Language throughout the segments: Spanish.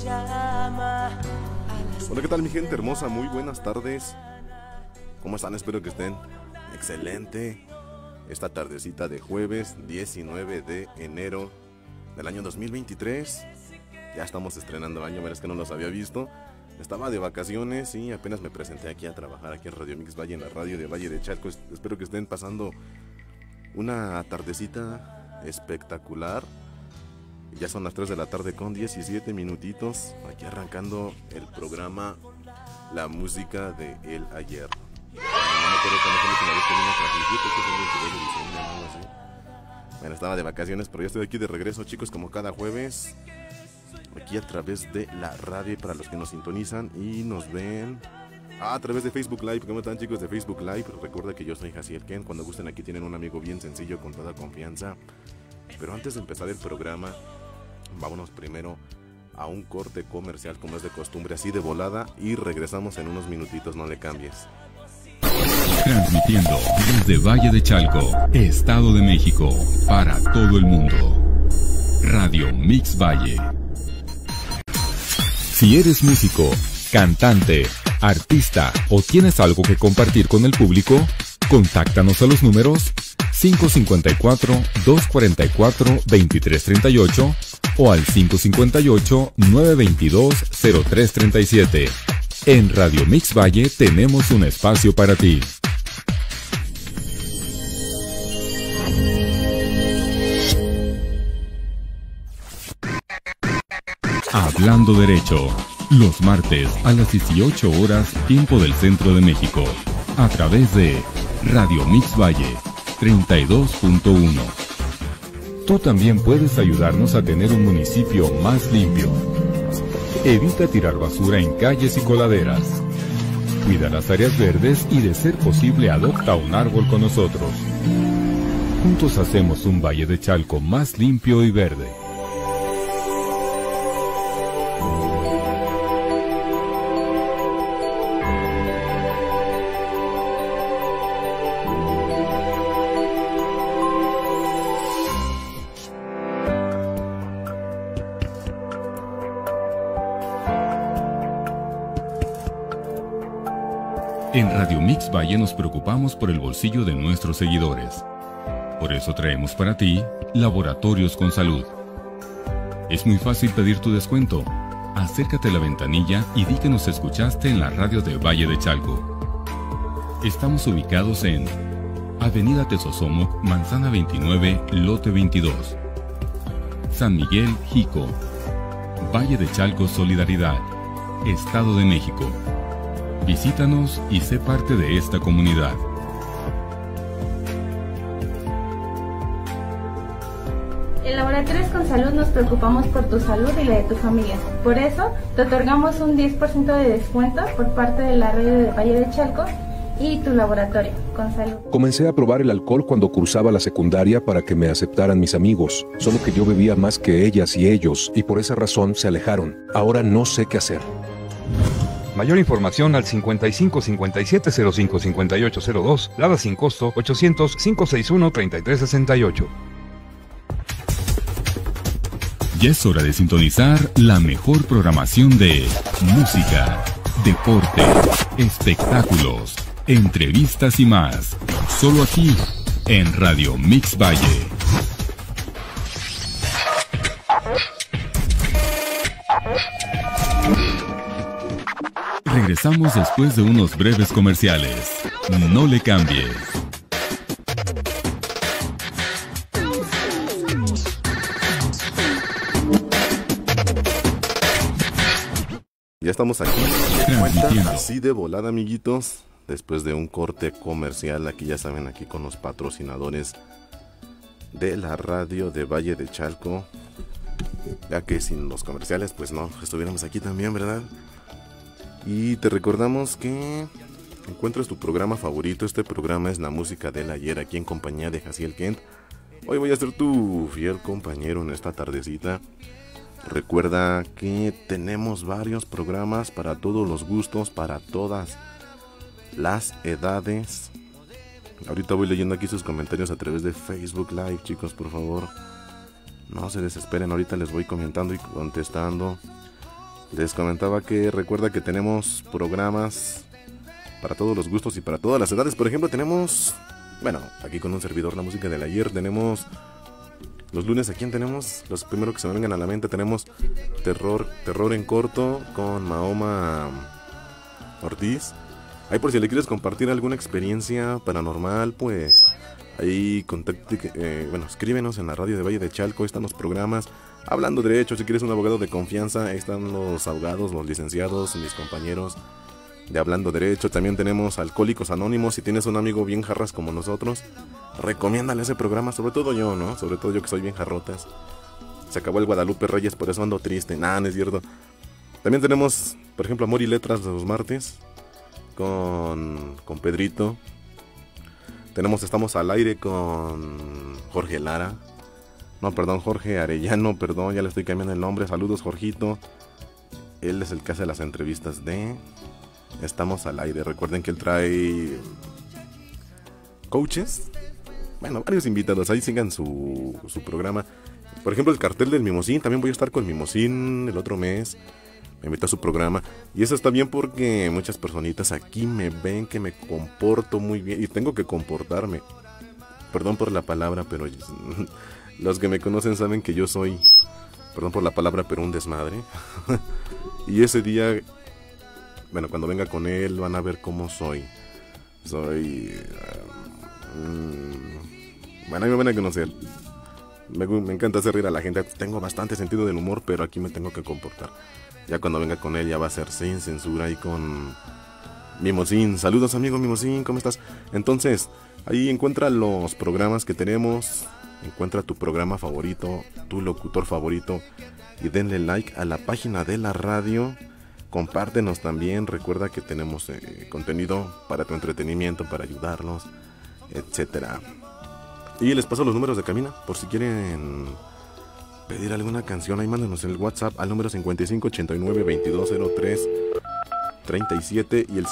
Hola, ¿qué tal mi gente hermosa? Muy buenas tardes. ¿Cómo están? Espero que estén excelente. Esta tardecita de jueves 19 de enero del año 2023. Ya estamos estrenando año, verás que no los había visto. Estaba de vacaciones y apenas me presenté aquí a trabajar aquí en Radio Mix Valle, en la radio de Valle de Chalco. Espero que estén pasando una tardecita espectacular. Ya son las 3 de la tarde con 17 minutitos. Aquí arrancando el programa La Música de El Ayer. No me acuerdo cuándo fue la última vez que vine a transmitir, creo que fue el 22 de diciembre, algo así. Bueno, estaba de vacaciones, pero ya estoy aquí de regreso, chicos, como cada jueves. Aquí a través de la radio, para los que nos sintonizan y nos ven a través de Facebook Live. ¿Cómo están, chicos de Facebook Live? Recuerda que yo soy Jaciel Ken. Cuando gusten, aquí tienen un amigo bien sencillo, con toda confianza. Pero antes de empezar el programa, vámonos primero a un corte comercial, como es de costumbre, así de volada, y regresamos en unos minutitos, no le cambies. Transmitiendo desde Valle de Chalco, Estado de México, para todo el mundo. Radio Mix Valle. Si eres músico, cantante, artista o tienes algo que compartir con el público, contáctanos a los números 554-244-2338 o al 558-922-0337. En Radio Mix Valle tenemos un espacio para ti. Hablando Derecho, los martes a las 18 horas, tiempo del Centro de México, a través de Radio Mix Valle 32.1. Tú también puedes ayudarnos a tener un municipio más limpio. Evita tirar basura en calles y coladeras. Cuida las áreas verdes y, de ser posible, adopta un árbol con nosotros. Juntos hacemos un Valle de Chalco más limpio y verde. En Radio Mix Valle nos preocupamos por el bolsillo de nuestros seguidores. Por eso traemos para ti Laboratorios con Salud. Es muy fácil pedir tu descuento. Acércate a la ventanilla y di que nos escuchaste en la radio de Valle de Chalco. Estamos ubicados en Avenida Tesosomoc, Manzana 29, Lote 22. San Miguel, Jico. Valle de Chalco Solidaridad, Estado de México. Visítanos y sé parte de esta comunidad. En Laboratorios con Salud nos preocupamos por tu salud y la de tu familia. Por eso, te otorgamos un 10% de descuento por parte de la red de Valle de Chalco y tu laboratorio con salud. Comencé a probar el alcohol cuando cursaba la secundaria para que me aceptaran mis amigos. Solo que yo bebía más que ellas y ellos, y por esa razón se alejaron. Ahora no sé qué hacer. Mayor información al 55 57 05 58 02, Lada sin costo 800 561 3368. Ya es hora de sintonizar la mejor programación de música, deporte, espectáculos, entrevistas y más. Solo aquí, en Radio Mix Valle. Regresamos después de unos breves comerciales. No le cambie. Ya estamos aquí, Transmitiendo. así de volada, amiguitos. Después de un corte comercial, aquí ya saben, aquí con los patrocinadores de la radio de Valle de Chalco. Ya que sin los comerciales, pues no, estuviéramos aquí también, ¿verdad? Y te recordamos que encuentras tu programa favorito. Este programa es La Música del Ayer, aquí en compañía de Jaciel Kent. Hoy voy a ser tu fiel compañero en esta tardecita. Recuerda que tenemos varios programas para todos los gustos, para todas las edades. Ahorita voy leyendo aquí sus comentarios a través de Facebook Live, chicos, por favor. No se desesperen, ahorita les voy comentando y contestando. Les comentaba que recuerda que tenemos programas para todos los gustos y para todas las edades. Por ejemplo, tenemos, bueno, aquí con un servidor, la música del ayer. Tenemos los lunes, ¿a quién tenemos? Los primeros que se me vengan a la mente. Tenemos Terror en corto con Mahoma Ortiz. Ahí por si le quieres compartir alguna experiencia paranormal, pues ahí escríbenos en la radio de Valle de Chalco. Ahí están los programas Hablando Derecho. Si quieres un abogado de confianza, ahí están los abogados, los licenciados, mis compañeros de Hablando Derecho. También tenemos Alcohólicos Anónimos. Si tienes un amigo bien jarras como nosotros, recomiéndale ese programa, sobre todo yo, ¿no? Sobre todo yo que soy bien jarrotas. Se acabó el Guadalupe Reyes, por eso ando triste. Nah, no es cierto. También tenemos, por ejemplo, Amor y Letras de los martes con Pedrito. Estamos al aire con Jorge Lara. No, perdón, Jorge Arellano, perdón, ya le estoy cambiando el nombre. Saludos, Jorgito. Él es el que hace las entrevistas de Estamos al Aire. Recuerden que él trae coaches. Bueno, varios invitados. Ahí sigan su programa. Por ejemplo, el Cartel del Mimosín. También voy a estar con Mimosín el otro mes. Me invita a su programa. Y eso está bien porque muchas personitas aquí me ven que me comporto muy bien. Y tengo que comportarme. Perdón por la palabra, pero los que me conocen saben que yo soy, perdón por la palabra, pero un desmadre. Y ese día, bueno, cuando venga con él van a ver cómo soy. Bueno, ahí me van a conocer. Me encanta hacer reír a la gente. Tengo bastante sentido del humor, pero aquí me tengo que comportar. Ya cuando venga con él ya va a ser sin censura y con Mimosín. Saludos, amigo Mimosín, ¿cómo estás? Entonces, ahí encuentra los programas que tenemos. Encuentra tu programa favorito, tu locutor favorito, y denle like a la página de la radio. Compártenos también. Recuerda que tenemos contenido para tu entretenimiento, para ayudarnos, etcétera. Y les paso los números de cabina por si quieren pedir alguna canción. Ahí mándenos el WhatsApp al número 5589-2203-37 y el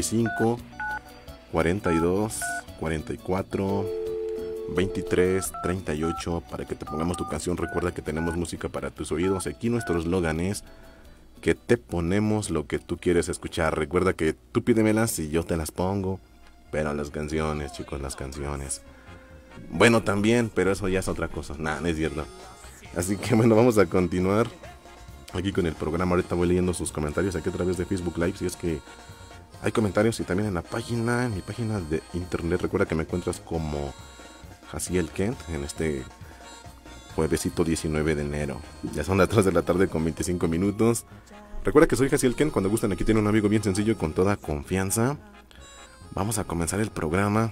55-42-44-23-38 para que te pongamos tu canción. Recuerda que tenemos música para tus oídos. Aquí nuestro eslogan es que te ponemos lo que tú quieres escuchar. Recuerda que tú pídemelas y yo te las pongo. Pero las canciones, chicos, las canciones. Bueno, también, pero eso ya es otra cosa. Nah, no es cierto. Así que bueno, vamos a continuar aquí con el programa. Ahorita voy leyendo sus comentarios aquí a través de Facebook Live, si es que hay comentarios, y también en mi página de internet. Recuerda que me encuentras como Jaciel Kent en este juevesito 19 de enero. Ya son las 3 de la tarde con 25 minutos. Recuerda que soy Jaciel Kent. Cuando gusten, aquí tiene un amigo bien sencillo y con toda confianza. Vamos a comenzar el programa.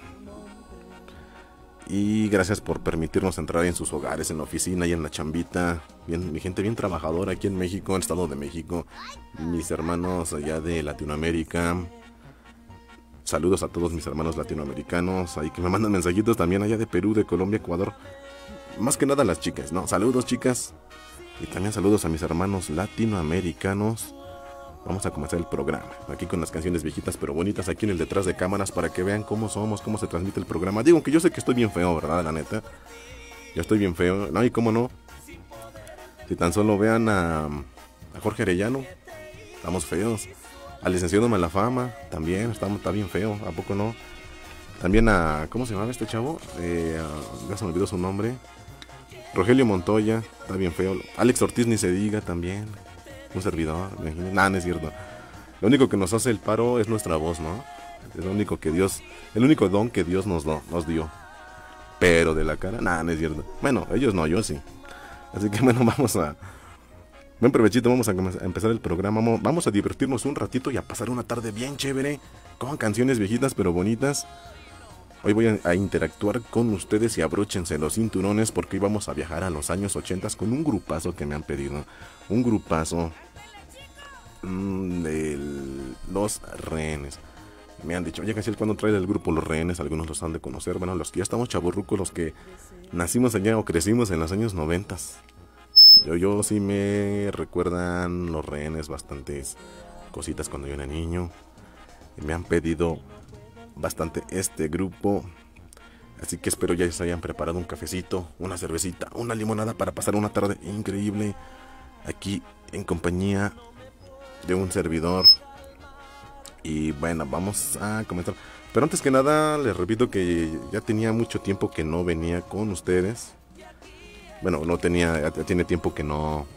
Y gracias por permitirnos entrar en sus hogares, en la oficina y en la chambita. Bien, mi gente bien trabajadora aquí en México, en el Estado de México. Mis hermanos allá de Latinoamérica. Saludos a todos mis hermanos latinoamericanos. Ahí que me mandan mensajitos también allá de Perú, de Colombia, Ecuador. Más que nada las chicas, ¿no? Saludos, chicas. Y también saludos a mis hermanos latinoamericanos. Vamos a comenzar el programa, aquí con las canciones viejitas pero bonitas, aquí en el detrás de cámaras, para que vean cómo somos, cómo se transmite el programa. Digo que yo sé que estoy bien feo, ¿verdad? La neta, yo estoy bien feo, no, y cómo no. Si tan solo vean a Jorge Arellano, estamos feos. Al licenciado Malafama, también está bien feo, ¿a poco no? También a, ¿cómo se llamaba este chavo? Ya se me olvidó su nombre. Rogelio Montoya, está bien feo. Alex Ortiz ni se diga también. Un servidor, nada, no es cierto. Lo único que nos hace el paro es nuestra voz, ¿no? Es lo único que Dios, el único don que Dios nos dio. Pero de la cara, nada, no es cierto. Bueno, ellos no, yo sí. Así que bueno, buen provechito, vamos a empezar el programa. Vamos a divertirnos un ratito y a pasar una tarde bien chévere con canciones viejitas pero bonitas. Hoy voy a interactuar con ustedes y abróchense los cinturones porque hoy vamos a viajar a los años 80 con un grupazo que me han pedido. Un grupazo de Los Rehenes. Me han dicho, oye, Casiel, ¿cuándo trae el grupo Los Rehenes? Algunos los han de conocer. Bueno, los que ya estamos chavorrucos, los que nacimos allá o crecimos en los años 90. Yo sí me recuerdan Los Rehenes bastantes cositas cuando yo era niño. Y me han pedido bastante este grupo. Así que espero ya se hayan preparado un cafecito, una cervecita, una limonada para pasar una tarde increíble aquí en compañía de un servidor. Y bueno, vamos a comenzar. Pero antes que nada, les repito que ya tenía mucho tiempo que no venía con ustedes. Bueno, ya tiene tiempo que no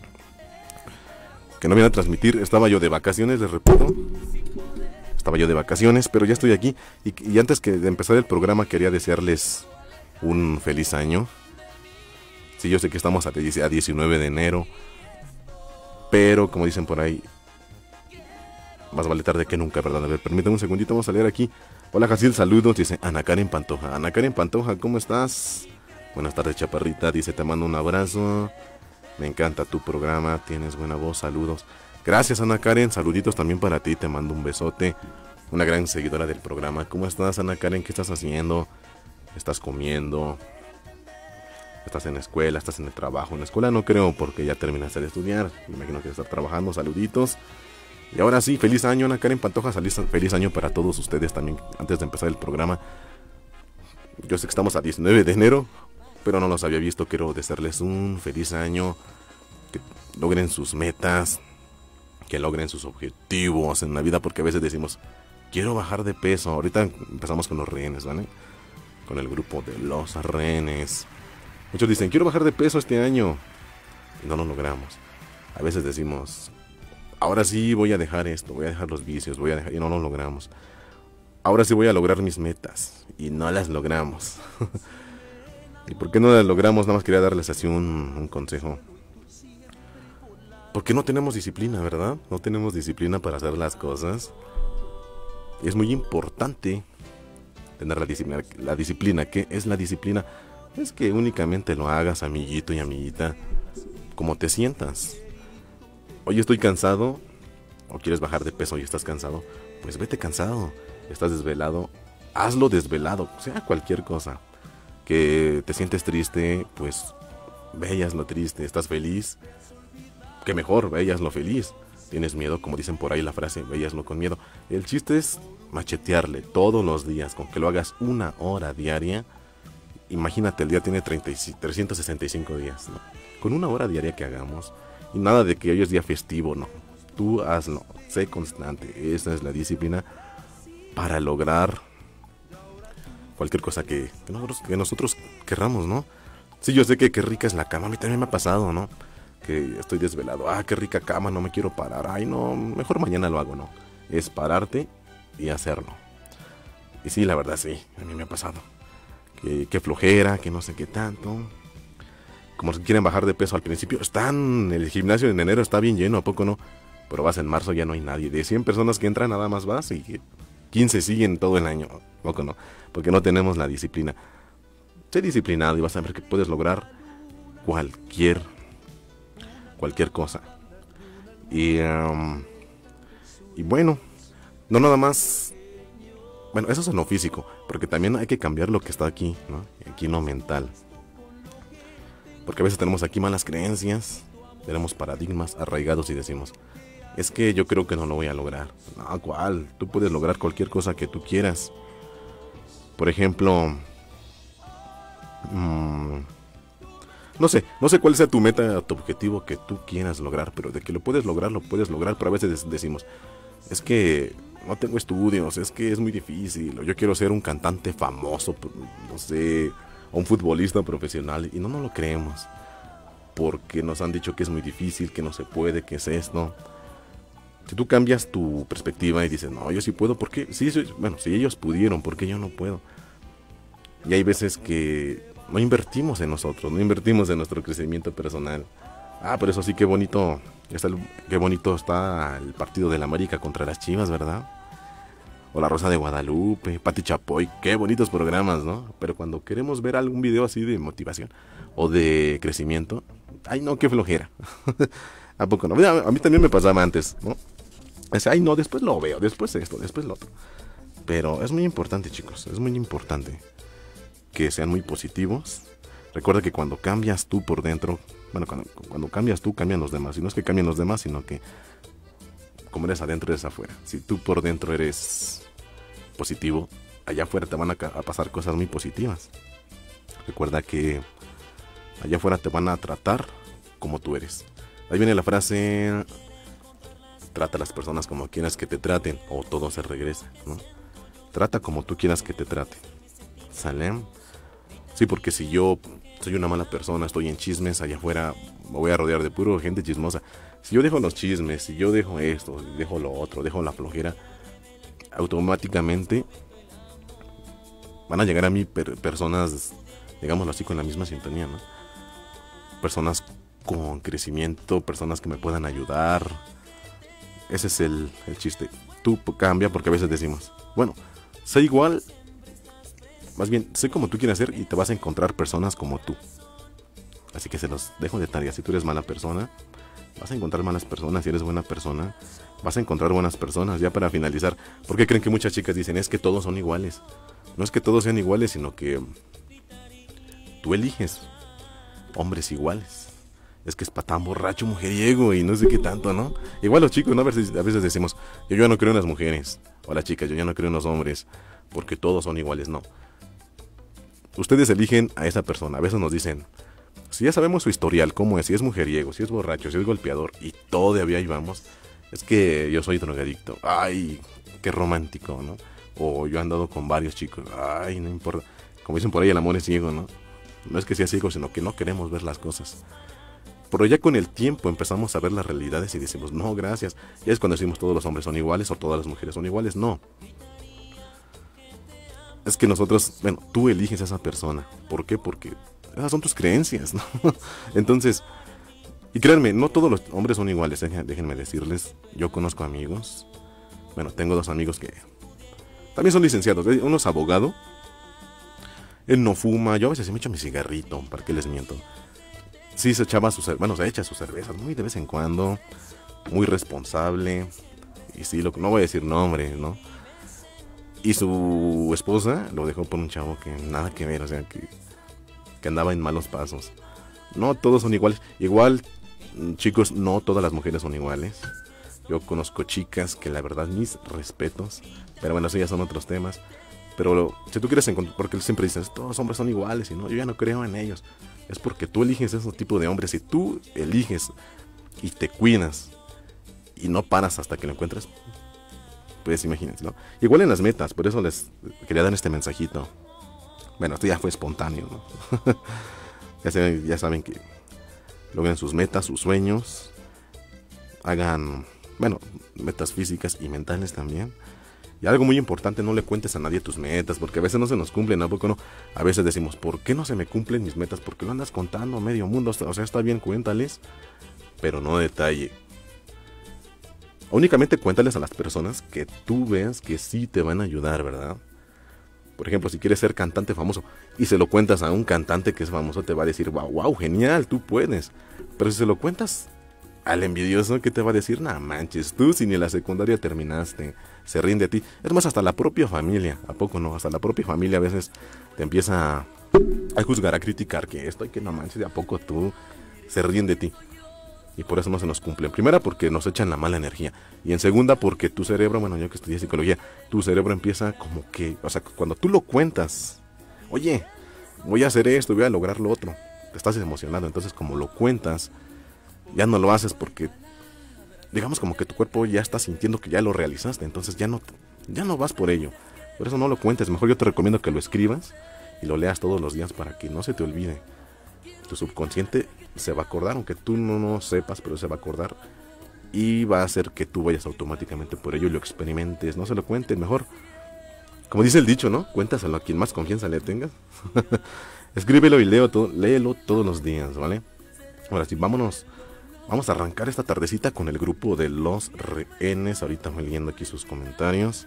viene a transmitir. Estaba yo de vacaciones, les repito. Estaba yo de vacaciones, pero ya estoy aquí. Y antes de empezar el programa, quería desearles un feliz año. Sí, yo sé que estamos a 19 de enero. Pero, como dicen por ahí, más vale tarde que nunca, ¿verdad? A ver, permítame un segundito, vamos a leer aquí. Hola, Jacil, saludos, dice Ana Karen Pantoja. Ana Karen Pantoja, ¿cómo estás? Buenas tardes, chaparrita, dice, te mando un abrazo. Me encanta tu programa, tienes buena voz, saludos. Gracias, Ana Karen, saluditos también para ti, te mando un besote. Una gran seguidora del programa. ¿Cómo estás, Ana Karen? ¿Qué estás haciendo? ¿Estás comiendo? ¿Estás en la escuela? ¿Estás en el trabajo? En la escuela no creo, porque ya terminaste de estudiar. Me imagino que estás trabajando, saluditos. Y ahora sí, feliz año, Ana Karen Pantoja, feliz año para todos ustedes también, antes de empezar el programa. Yo sé que estamos a 19 de enero, pero no los había visto. Quiero desearles un feliz año, que logren sus metas, que logren sus objetivos en la vida, porque a veces decimos, quiero bajar de peso. Ahorita empezamos con los rehenes, ¿vale? Con el grupo de los rehenes. Muchos dicen, quiero bajar de peso este año, y no lo logramos. A veces decimos, ahora sí voy a dejar esto, voy a dejar los vicios, y no lo logramos. Ahora sí voy a lograr mis metas, y no las logramos. ¿Y por qué no las logramos? Nada más quería darles así un consejo. Porque no tenemos disciplina, ¿verdad? No tenemos disciplina para hacer las cosas. Y es muy importante tener la disciplina. La disciplina, ¿qué es la disciplina? Es que únicamente lo hagas, amiguito y amiguita, como te sientas. Hoy estoy cansado, o quieres bajar de peso y estás cansado, pues vete cansado. Estás desvelado, hazlo desvelado, sea cualquier cosa. Que te sientes triste, pues veas lo triste. Estás feliz, que mejor, veas lo feliz. Tienes miedo, como dicen por ahí la frase, veaslo con miedo. El chiste es machetearle todos los días, con que lo hagas 1 hora diaria. Imagínate, el día tiene 365 días, ¿no? Con 1 hora diaria que hagamos. Y nada de que hoy es día festivo, no. Tú hazlo, sé constante. Esa es la disciplina para lograr cualquier cosa que nosotros querramos, ¿no? Sí, yo sé que qué rica es la cama. A mí también me ha pasado, ¿no? Que estoy desvelado. Ah, qué rica cama, no me quiero parar. Ay, no, mejor mañana lo hago, ¿no? Es pararte y hacerlo. Y sí, la verdad, sí, a mí me ha pasado. Que flojera, que no sé qué tanto. Como si quieren bajar de peso al principio. El gimnasio en enero está bien lleno, ¿a poco no? Pero vas en marzo, ya no hay nadie. De 100 personas que entran, nada más vas y 15 siguen todo el año. ¿A poco no? Porque no tenemos la disciplina. Sé disciplinado y vas a ver que puedes lograr cualquier cosa. Y bueno, no nada más. Bueno, eso es en lo físico, porque también hay que cambiar lo que está aquí, ¿no? Aquí en lo mental. Porque a veces tenemos aquí malas creencias, tenemos paradigmas arraigados y decimos, es que yo creo que no lo voy a lograr. No, ¿cuál? Tú puedes lograr cualquier cosa que tú quieras. Por ejemplo, no sé cuál sea tu meta, tu objetivo que tú quieras lograr, pero de que lo puedes lograr, pero a veces decimos, es que no tengo estudios, es que es muy difícil, o yo quiero ser un cantante famoso, no sé, o un futbolista profesional, y no nos lo creemos, porque nos han dicho que es muy difícil, que no se puede, que es esto. Si tú cambias tu perspectiva y dices, no, yo sí puedo, ¿por qué? Sí, bueno, si ellos pudieron, ¿por qué yo no puedo? Y hay veces que no invertimos en nosotros, no invertimos en nuestro crecimiento personal. Ah, pero eso sí, qué bonito está el partido de la América contra las Chivas, ¿verdad? O La Rosa de Guadalupe, Pati Chapoy, qué bonitos programas, ¿no? Pero cuando queremos ver algún video así de motivación o de crecimiento, ay no, qué flojera. ¿A poco no? A mí también me pasaba antes, ¿no? Ay no, después lo veo, después esto, después lo otro. Pero es muy importante, chicos, es muy importante que sean muy positivos. Recuerda que cuando cambias tú por dentro, bueno, cuando cambias tú, cambian los demás. Y no es que cambien los demás, sino que como eres adentro, eres afuera. Si tú por dentro eres positivo, allá afuera te van a pasar cosas muy positivas. Recuerda que allá afuera te van a tratar como tú eres. Ahí viene la frase, Trata a las personas como quieras que te traten, o todo se regresa, ¿no? Trata como tú quieras que te traten. ¿Sale? Sí, porque si yo soy una mala persona, estoy en chismes allá afuera, me voy a rodear de puro gente chismosa. Si yo dejo los chismes, si yo dejo esto, dejo lo otro, dejo la flojera, automáticamente van a llegar a mí personas, digámoslo así, con la misma sintonía, ¿no? Personas con crecimiento, personas que me puedan ayudar. Ese es el chiste. Tú cambia, porque a veces decimos, bueno, sé igual, más bien, sé como tú quieres ser y te vas a encontrar personas como tú. Así que se los dejo de tarea. Si tú eres mala persona, vas a encontrar malas personas. Si eres buena persona, vas a encontrar buenas personas. Ya para finalizar, ¿por qué creen que muchas chicas dicen es que todos son iguales? No es que todos sean iguales, sino que tú eliges hombres iguales. Es que es patán, borracho, mujeriego y no sé qué tanto, ¿no? Igual los chicos, ¿no? A veces decimos, yo ya no creo en las mujeres. O las chicas, yo ya no creo en los hombres, porque todos son iguales. No. Ustedes eligen a esa persona. A veces nos dicen, si ya sabemos su historial, cómo es, si es mujeriego, si es borracho, si es golpeador, y todavía ahí vamos, es que yo soy drogadicto. Ay, qué romántico, ¿no? O yo he andado con varios chicos. Ay, no importa. Como dicen por ahí, el amor es ciego, ¿no? No es que sea ciego, sino que no queremos ver las cosas. Pero ya con el tiempo empezamos a ver las realidades y decimos, no, gracias. Ya es cuando decimos todos los hombres son iguales o todas las mujeres son iguales. No. Es que nosotros, bueno, tú eliges a esa persona. ¿Por qué? Porque esas son tus creencias, ¿no? Entonces, y créanme, no todos los hombres son iguales. Déjenme decirles, yo conozco amigos. Bueno, tengo 2 amigos que también son licenciados. Uno es abogado. Él no fuma. Yo a veces me echo mi cigarrito, ¿para qué les miento? Sí se echaba se echa sus cervezas muy de vez en cuando. Muy responsable. Y sí, no voy a decir nombre, ¿no? Y su esposa lo dejó por un chavo que nada que ver, o sea, que andaba en malos pasos. No todos son iguales. Igual, chicos, no todas las mujeres son iguales. Yo conozco chicas que la verdad, mis respetos. Pero bueno, eso ya son otros temas. Pero si tú quieres encontrar, porque siempre dices, todos los hombres son iguales, y no, yo ya no creo en ellos. Es porque tú eliges ese tipo de hombres. Si tú eliges y te cuidas y no paras hasta que lo encuentres, pues imagínense, ¿no? Igual en las metas, por eso les quería dar este mensajito. Bueno, esto ya fue espontáneo, ¿no? ya saben que logren sus metas, sus sueños. Hagan, bueno, metas físicas y mentales también. Y algo muy importante, no le cuentes a nadie tus metas, porque a veces no se nos cumplen, ¿a poco no? A veces decimos, ¿por qué no se me cumplen mis metas? Porque lo andas contando a medio mundo, o sea, está bien, cuéntales, pero no detalle. Únicamente cuéntales a las personas que tú veas que sí te van a ayudar, ¿verdad? Por ejemplo, si quieres ser cantante famoso y se lo cuentas a un cantante que es famoso, te va a decir, wow, genial, tú puedes. Pero si se lo cuentas al envidioso, ¿qué te va a decir? Nah, manches, tú si ni la secundaria terminaste, se ríen de ti. Es más, hasta la propia familia, ¿a poco no? Hasta la propia familia a veces te empieza a juzgar, a criticar que esto y que no manches, ¿de a poco tú? Se ríen de ti. Y por eso no se nos cumple. En primera, porque nos echan la mala energía. Y en segunda, porque tu cerebro, bueno, yo que estudié psicología, tu cerebro empieza como que, o sea, cuando tú lo cuentas, oye, voy a hacer esto, voy a lograr lo otro, te estás emocionado. Entonces, como lo cuentas, ya no lo haces porque, digamos, como que tu cuerpo ya está sintiendo que ya lo realizaste. Entonces ya no vas por ello. Por eso no lo cuentes. Mejor yo te recomiendo que lo escribas y lo leas todos los días para que no se te olvide. Tu subconsciente se va a acordar, aunque tú no sepas, pero se va a acordar y va a hacer que tú vayas automáticamente por ello y lo experimentes. No se lo cuentes, mejor, como dice el dicho, ¿no? Cuéntaselo a quien más confianza le tengas. Escríbelo y léelo todos los días, ¿vale? Ahora sí, vamos a arrancar esta tardecita con el grupo de los rehenes. Ahorita voy leyendo aquí sus comentarios.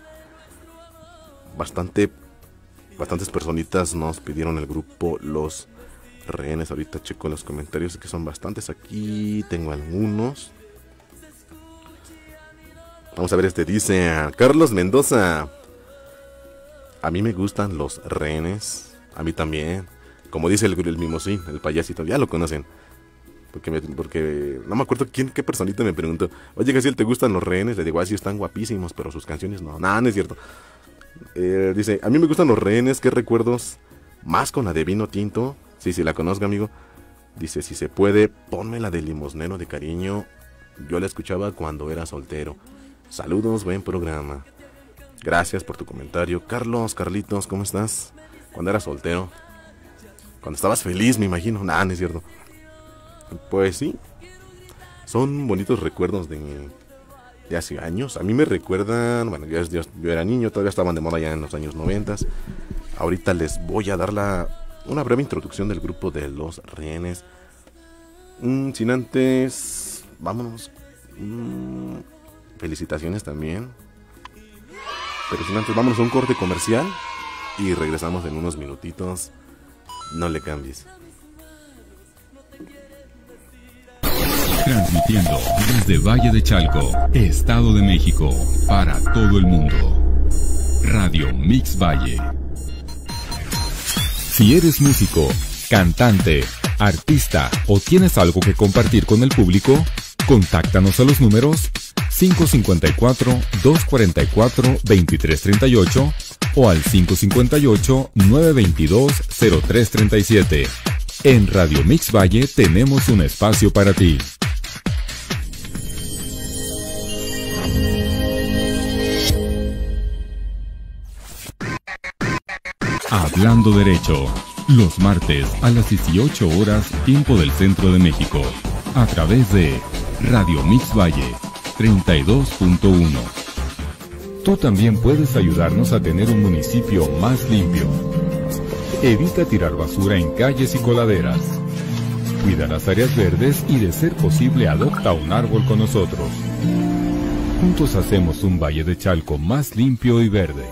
Bastantes personitas nos pidieron el grupo Los Rehenes. Ahorita checo los comentarios, que son bastantes. Aquí tengo algunos. Vamos a ver, dice Carlos Mendoza: a mí me gustan los rehenes. A mí también. Como dice el mimosín, el payasito, ya lo conocen. Porque no me acuerdo qué personita me preguntó, oye, Gaciel, ¿te gustan los rehenes? Le digo, sí, están guapísimos, pero sus canciones no. No es cierto. Dice, a mí me gustan los rehenes. ¿Qué recuerdos? Más con la de Vino Tinto. Sí, la conozco, amigo. Dice, si se puede, ponme la de Limosnero de Cariño. Yo la escuchaba cuando era soltero. Saludos, buen programa. Gracias por tu comentario. Carlitos, ¿cómo estás? Cuando eras soltero. Cuando estabas feliz, me imagino. Nah, no es cierto. Pues sí. Son bonitos recuerdos de hace años. A mí me recuerdan, bueno, yo era niño, todavía estaban de moda ya en los años 90. Ahorita les voy a dar una breve introducción del grupo de Los Rehenes. Sin antes, vámonos. Felicitaciones también. Pero sin antes, vámonos a un corte comercial y regresamos en unos minutitos. No le cambies. Transmitiendo desde Valle de Chalco, Estado de México, para todo el mundo. Radio Mix Valle. Si eres músico, cantante, artista o tienes algo que compartir con el público, contáctanos a los números 554-244-2338 o al 558-922-0337. En Radio Mix Valle tenemos un espacio para ti. Hablando Derecho, los martes a las 18 horas, tiempo del Centro de México, a través de Radio Mix Valle 32.1. Tú también puedes ayudarnos a tener un municipio más limpio. Evita tirar basura en calles y coladeras. Cuida las áreas verdes y, de ser posible, adopta un árbol con nosotros. Juntos hacemos un Valle de Chalco más limpio y verde.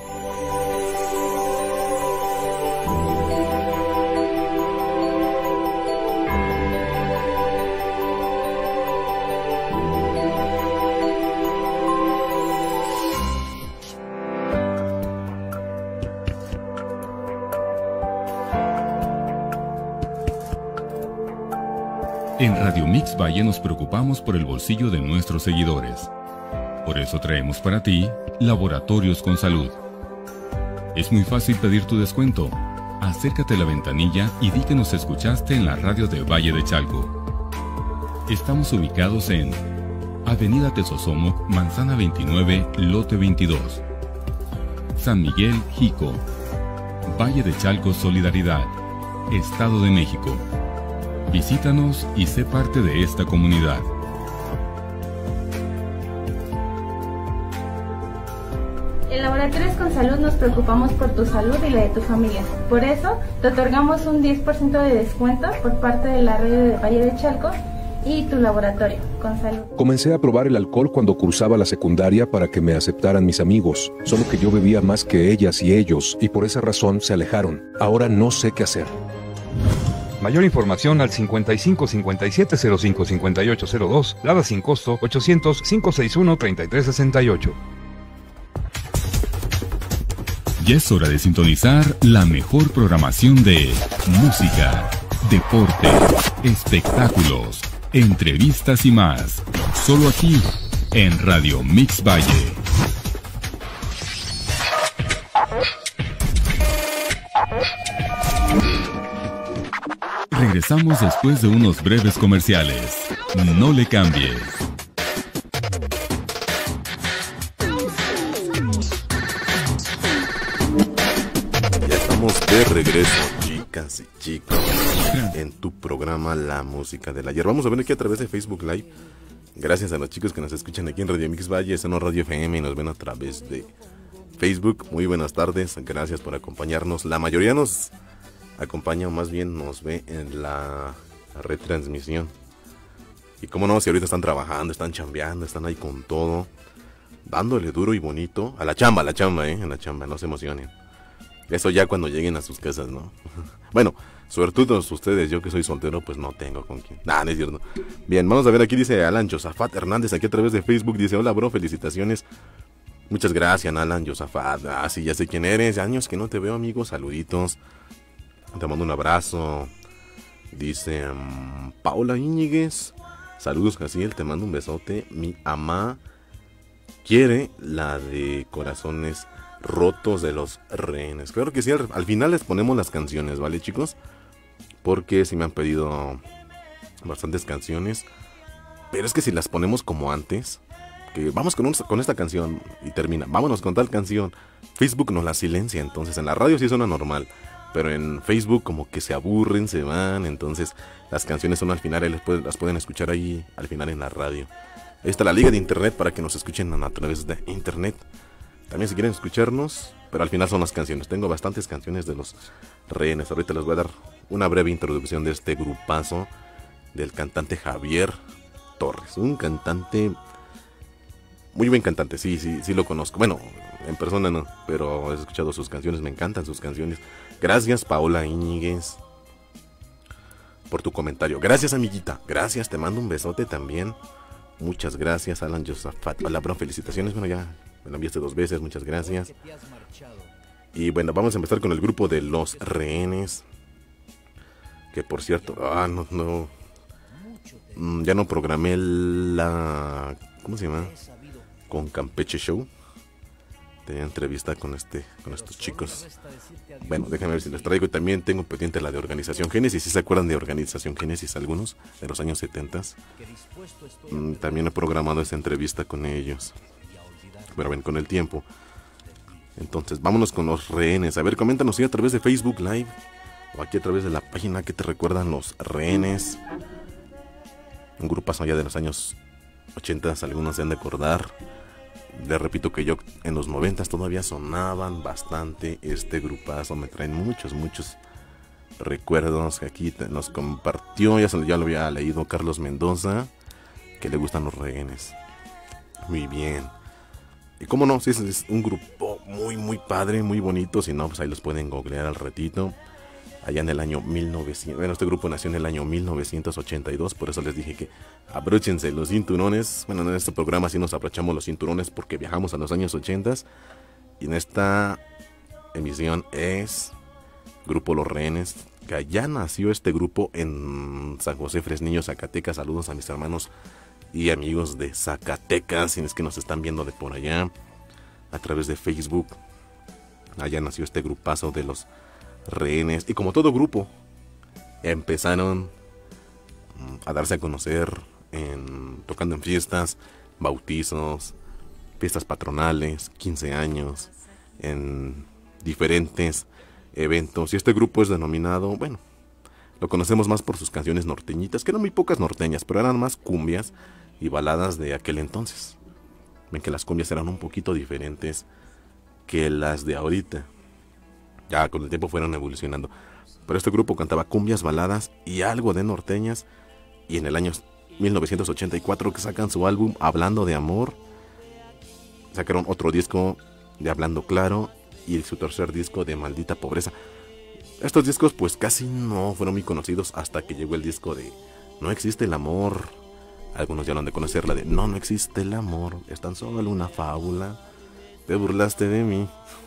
En Radio Mix Valle nos preocupamos por el bolsillo de nuestros seguidores. Por eso traemos para ti Laboratorios con Salud. Es muy fácil pedir tu descuento. Acércate a la ventanilla y di que nos escuchaste en la radio de Valle de Chalco. Estamos ubicados en Avenida Tesosomoc, Manzana 29, Lote 22. San Miguel, Jico. Valle de Chalco Solidaridad, Estado de México. Visítanos y sé parte de esta comunidad. En Laboratorios con Salud nos preocupamos por tu salud y la de tu familia. Por eso, te otorgamos un 10% de descuento por parte de la red de Valle de Chalco y tu laboratorio con salud. Comencé a probar el alcohol cuando cursaba la secundaria para que me aceptaran mis amigos, solo que yo bebía más que ellas y ellos, y por esa razón se alejaron. Ahora no sé qué hacer. Mayor información al 55 57 05 5802, Lada sin costo 800 561 3368. Ya es hora de sintonizar la mejor programación de música, deporte, espectáculos, entrevistas y más. Solo aquí, en Radio Mix Valle. Regresamos después de unos breves comerciales. No le cambie. Ya estamos de regreso, chicas y chicos, en tu programa La Música del Ayer. Vamos a ver aquí a través de Facebook Live. Gracias a los chicos que nos escuchan aquí en Radio Mix Valle, en Radio FM, y nos ven a través de Facebook. Muy buenas tardes, gracias por acompañarnos. La mayoría nos acompaña, o más bien nos ve en la retransmisión. Y cómo no, si ahorita están trabajando, están chambeando, están ahí con todo, dándole duro y bonito a la chamba, en la chamba, no se emocionen. Eso ya cuando lleguen a sus casas, ¿no? Bueno, suertudos ustedes, yo que soy soltero, pues no tengo con quién. Nah, no es cierto. Bien, vamos a ver, aquí dice Alan Josafat Hernández, aquí a través de Facebook, dice: hola bro, felicitaciones. Muchas gracias, Alan Josafat. Ah, sí, ya sé quién eres, años que no te veo, amigo, saluditos. Te mando un abrazo. Dice Paula Íñiguez: saludos, Jaciel, te mando un besote. Mi mamá quiere la de Corazones Rotos de Los Rehenes. Claro que sí, al final les ponemos las canciones, ¿vale, chicos? Porque sí me han pedido bastantes canciones. Pero es que si las ponemos como antes, que vamos con esta canción y termina, vámonos con tal canción, Facebook nos la silencia. Entonces en la radio sí suena normal, pero en Facebook como que se aburren, se van. Entonces las canciones son al final y las pueden escuchar ahí al final en la radio. Ahí está la liga de internet para que nos escuchen a través de internet. También si quieren escucharnos, pero al final son las canciones. Tengo bastantes canciones de Los Rehenes. Ahorita les voy a dar una breve introducción de este grupazo del cantante Javier Torres. Un cantante, muy buen cantante, sí lo conozco. Bueno, en persona no, pero he escuchado sus canciones, me encantan sus canciones. Gracias Paola Íñiguez por tu comentario. Gracias amiguita, gracias, te mando un besote también. Muchas gracias Alan Josafat. Hola bro, felicitaciones, bueno ya me lo enviaste 2 veces, muchas gracias. Y bueno, vamos a empezar con el grupo de Los Rehenes. Que por cierto, ya no programé la... ¿Cómo se llama? Con Campeche Show. Tenía entrevista con estos chicos. Bueno, déjame ver si les traigo. También tengo pendiente la de Organización Génesis. ¿Sí se acuerdan de Organización Génesis algunos? De los años 70. También he programado esta entrevista con ellos. Pero ven, con el tiempo. Entonces, vámonos con Los Rehenes. A ver, coméntanos si a través de Facebook Live o aquí a través de la página que te recuerdan Los Rehenes. Un grupazo allá de los años 80, algunos se han de acordar. Les repito que yo en los 90 todavía sonaban bastante este grupazo. Me traen muchos recuerdos que aquí nos compartió. Ya lo había leído Carlos Mendoza, que le gustan Los Rehenes. Muy bien. Y cómo no, sí, es un grupo muy padre, muy bonito. Si no, pues ahí los pueden googlear al ratito. Allá en el año 1900. Bueno, este grupo nació en el año 1982. Por eso les dije que abróchense los cinturones. Bueno, en este programa sí nos abrochamos los cinturones porque viajamos a los años 80. Y en esta emisión es Grupo Los Rehenes. Que allá nació este grupo en San José Fresnillo, Zacatecas. Saludos a mis hermanos y amigos de Zacatecas, si es que nos están viendo de por allá a través de Facebook. Allá nació este grupazo de Los Rehenes. Y como todo grupo, empezaron a darse a conocer tocando en fiestas, bautizos, fiestas patronales, 15 años, en diferentes eventos. Y este grupo es denominado, bueno, lo conocemos más por sus canciones norteñitas, que eran muy pocas norteñas, pero eran más cumbias y baladas de aquel entonces. Ven que las cumbias eran un poquito diferentes que las de ahorita. Ya con el tiempo fueron evolucionando. Pero este grupo cantaba cumbias, baladas y algo de norteñas. Y en el año 1984 que sacan su álbum Hablando de Amor, sacaron otro disco de Hablando Claro y su tercer disco de Maldita Pobreza. Estos discos pues casi no fueron muy conocidos hasta que llegó el disco de No Existe el Amor. Algunos ya lo han de conocer, la de No existe el amor, es tan solo una fábula, te burlaste de mí.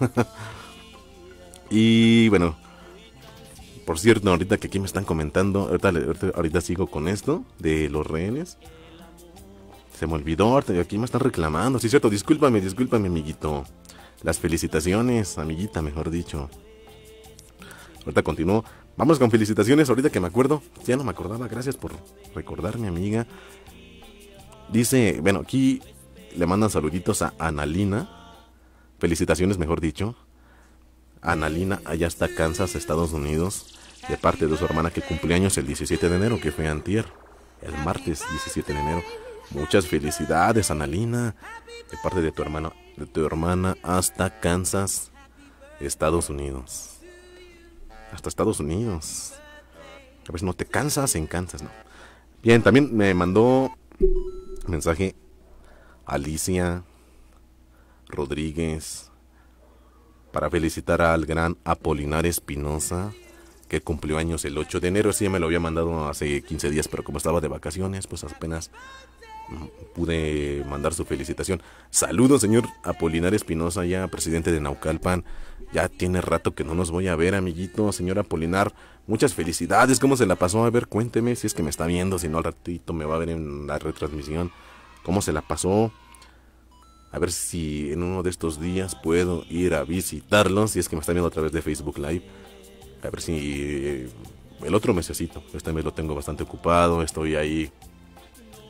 Y bueno, por cierto, ahorita que aquí me están comentando, ahorita sigo con esto de Los Rehenes. Se me olvidó, aquí me están reclamando. Sí, cierto, discúlpame, amiguito. Las felicitaciones, amiguita, mejor dicho. Ahorita continúo. Vamos con felicitaciones, ahorita que me acuerdo. Ya no me acordaba, gracias por recordarme, amiga. Dice, bueno, aquí le mandan saluditos a Analina. Felicitaciones, mejor dicho. Analina, allá está Kansas, Estados Unidos, de parte de su hermana que cumplió años el 17 de enero, que fue antier, el martes 17 de enero. Muchas felicidades, Analina, de parte de tu hermana hasta Kansas, Estados Unidos. Hasta Estados Unidos. A ver si no te cansas en Kansas, ¿no? Bien, también me mandó mensaje Alicia Rodríguez para felicitar al gran Apolinar Espinosa, que cumplió años el 8 de enero. Sí, me lo había mandado hace 15 días, pero como estaba de vacaciones, pues apenas pude mandar su felicitación. Saludos, señor Apolinar Espinosa, ya presidente de Naucalpan. Ya tiene rato que no nos voy a ver, amiguito. Señor Apolinar, muchas felicidades. ¿Cómo se la pasó? A ver, cuénteme, si es que me está viendo, si no al ratito me va a ver en la retransmisión. ¿Cómo se la pasó? A ver si en uno de estos días puedo ir a visitarlo, si es que me está viendo a través de Facebook Live. A ver si el otro mesecito, este mes lo tengo bastante ocupado, estoy ahí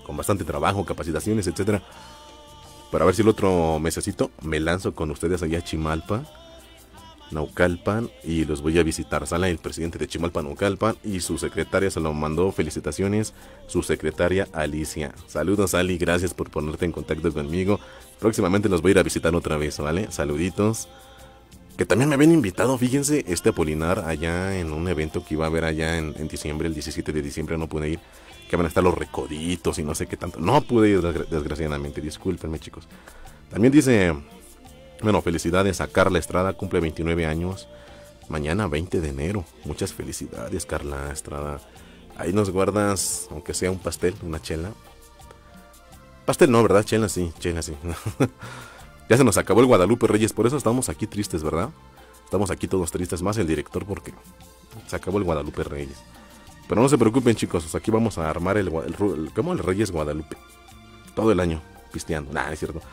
con bastante trabajo, capacitaciones, etcétera. Para ver si el otro mesecito me lanzo con ustedes allá a Chimalpa, Naucalpan, y los voy a visitar. Sale el presidente de Chimalpa, Naucalpan, y su secretaria se lo mandó. Felicitaciones, su secretaria Alicia. Saludos, Ali, gracias por ponerte en contacto conmigo. Próximamente los voy a ir a visitar otra vez, ¿vale? Saluditos. Que también me habían invitado, fíjense, Apolinar, allá en un evento que iba a haber allá en diciembre, el 17 de diciembre, no pude ir. Que van a estar los recoditos y no sé qué tanto. No pude ir, desgraciadamente, discúlpenme, chicos. También dice, bueno, felicidades a Carla Estrada, cumple 29 años. Mañana, 20 de enero. Muchas felicidades, Carla Estrada. Ahí nos guardas, aunque sea un pastel, una chela. Pastel no, ¿verdad? Chela sí, chela sí. Ya se nos acabó el Guadalupe Reyes, por eso estamos aquí tristes, ¿verdad? Estamos aquí todos tristes, más el director, porque se acabó el Guadalupe Reyes. Pero no se preocupen, chicos, aquí vamos a armar el Reyes Guadalupe. Todo el año, pisteando. Nah, es cierto.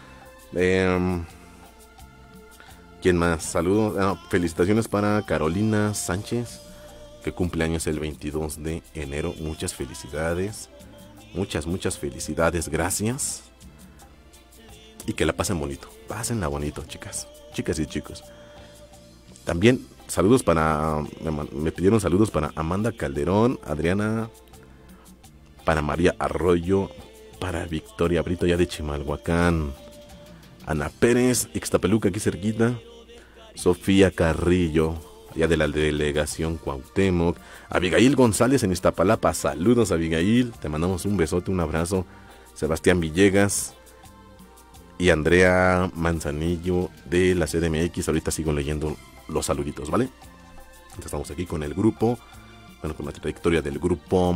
¿Quién más? Saludos. Felicitaciones para Carolina Sánchez, que cumple años el 22 de enero. Muchas felicidades. Muchas felicidades. Gracias. Y que la pasen bonito. Pásenla bonito, chicas. Chicas y chicos. También saludos para... Me pidieron saludos para Amanda Calderón, Adriana, para María Arroyo, para Victoria Brito, ya de Chimalhuacán, Ana Pérez, Ixtapeluca, aquí cerquita, Sofía Carrillo, ya de la delegación Cuauhtémoc, Abigail González en Iztapalapa. Saludos, Abigail. Te mandamos un besote, un abrazo. Sebastián Villegas y Andrea Manzanillo de la CDMX. Ahorita sigo leyendo los saluditos, ¿vale? Entonces estamos aquí con el grupo, bueno, con la trayectoria del grupo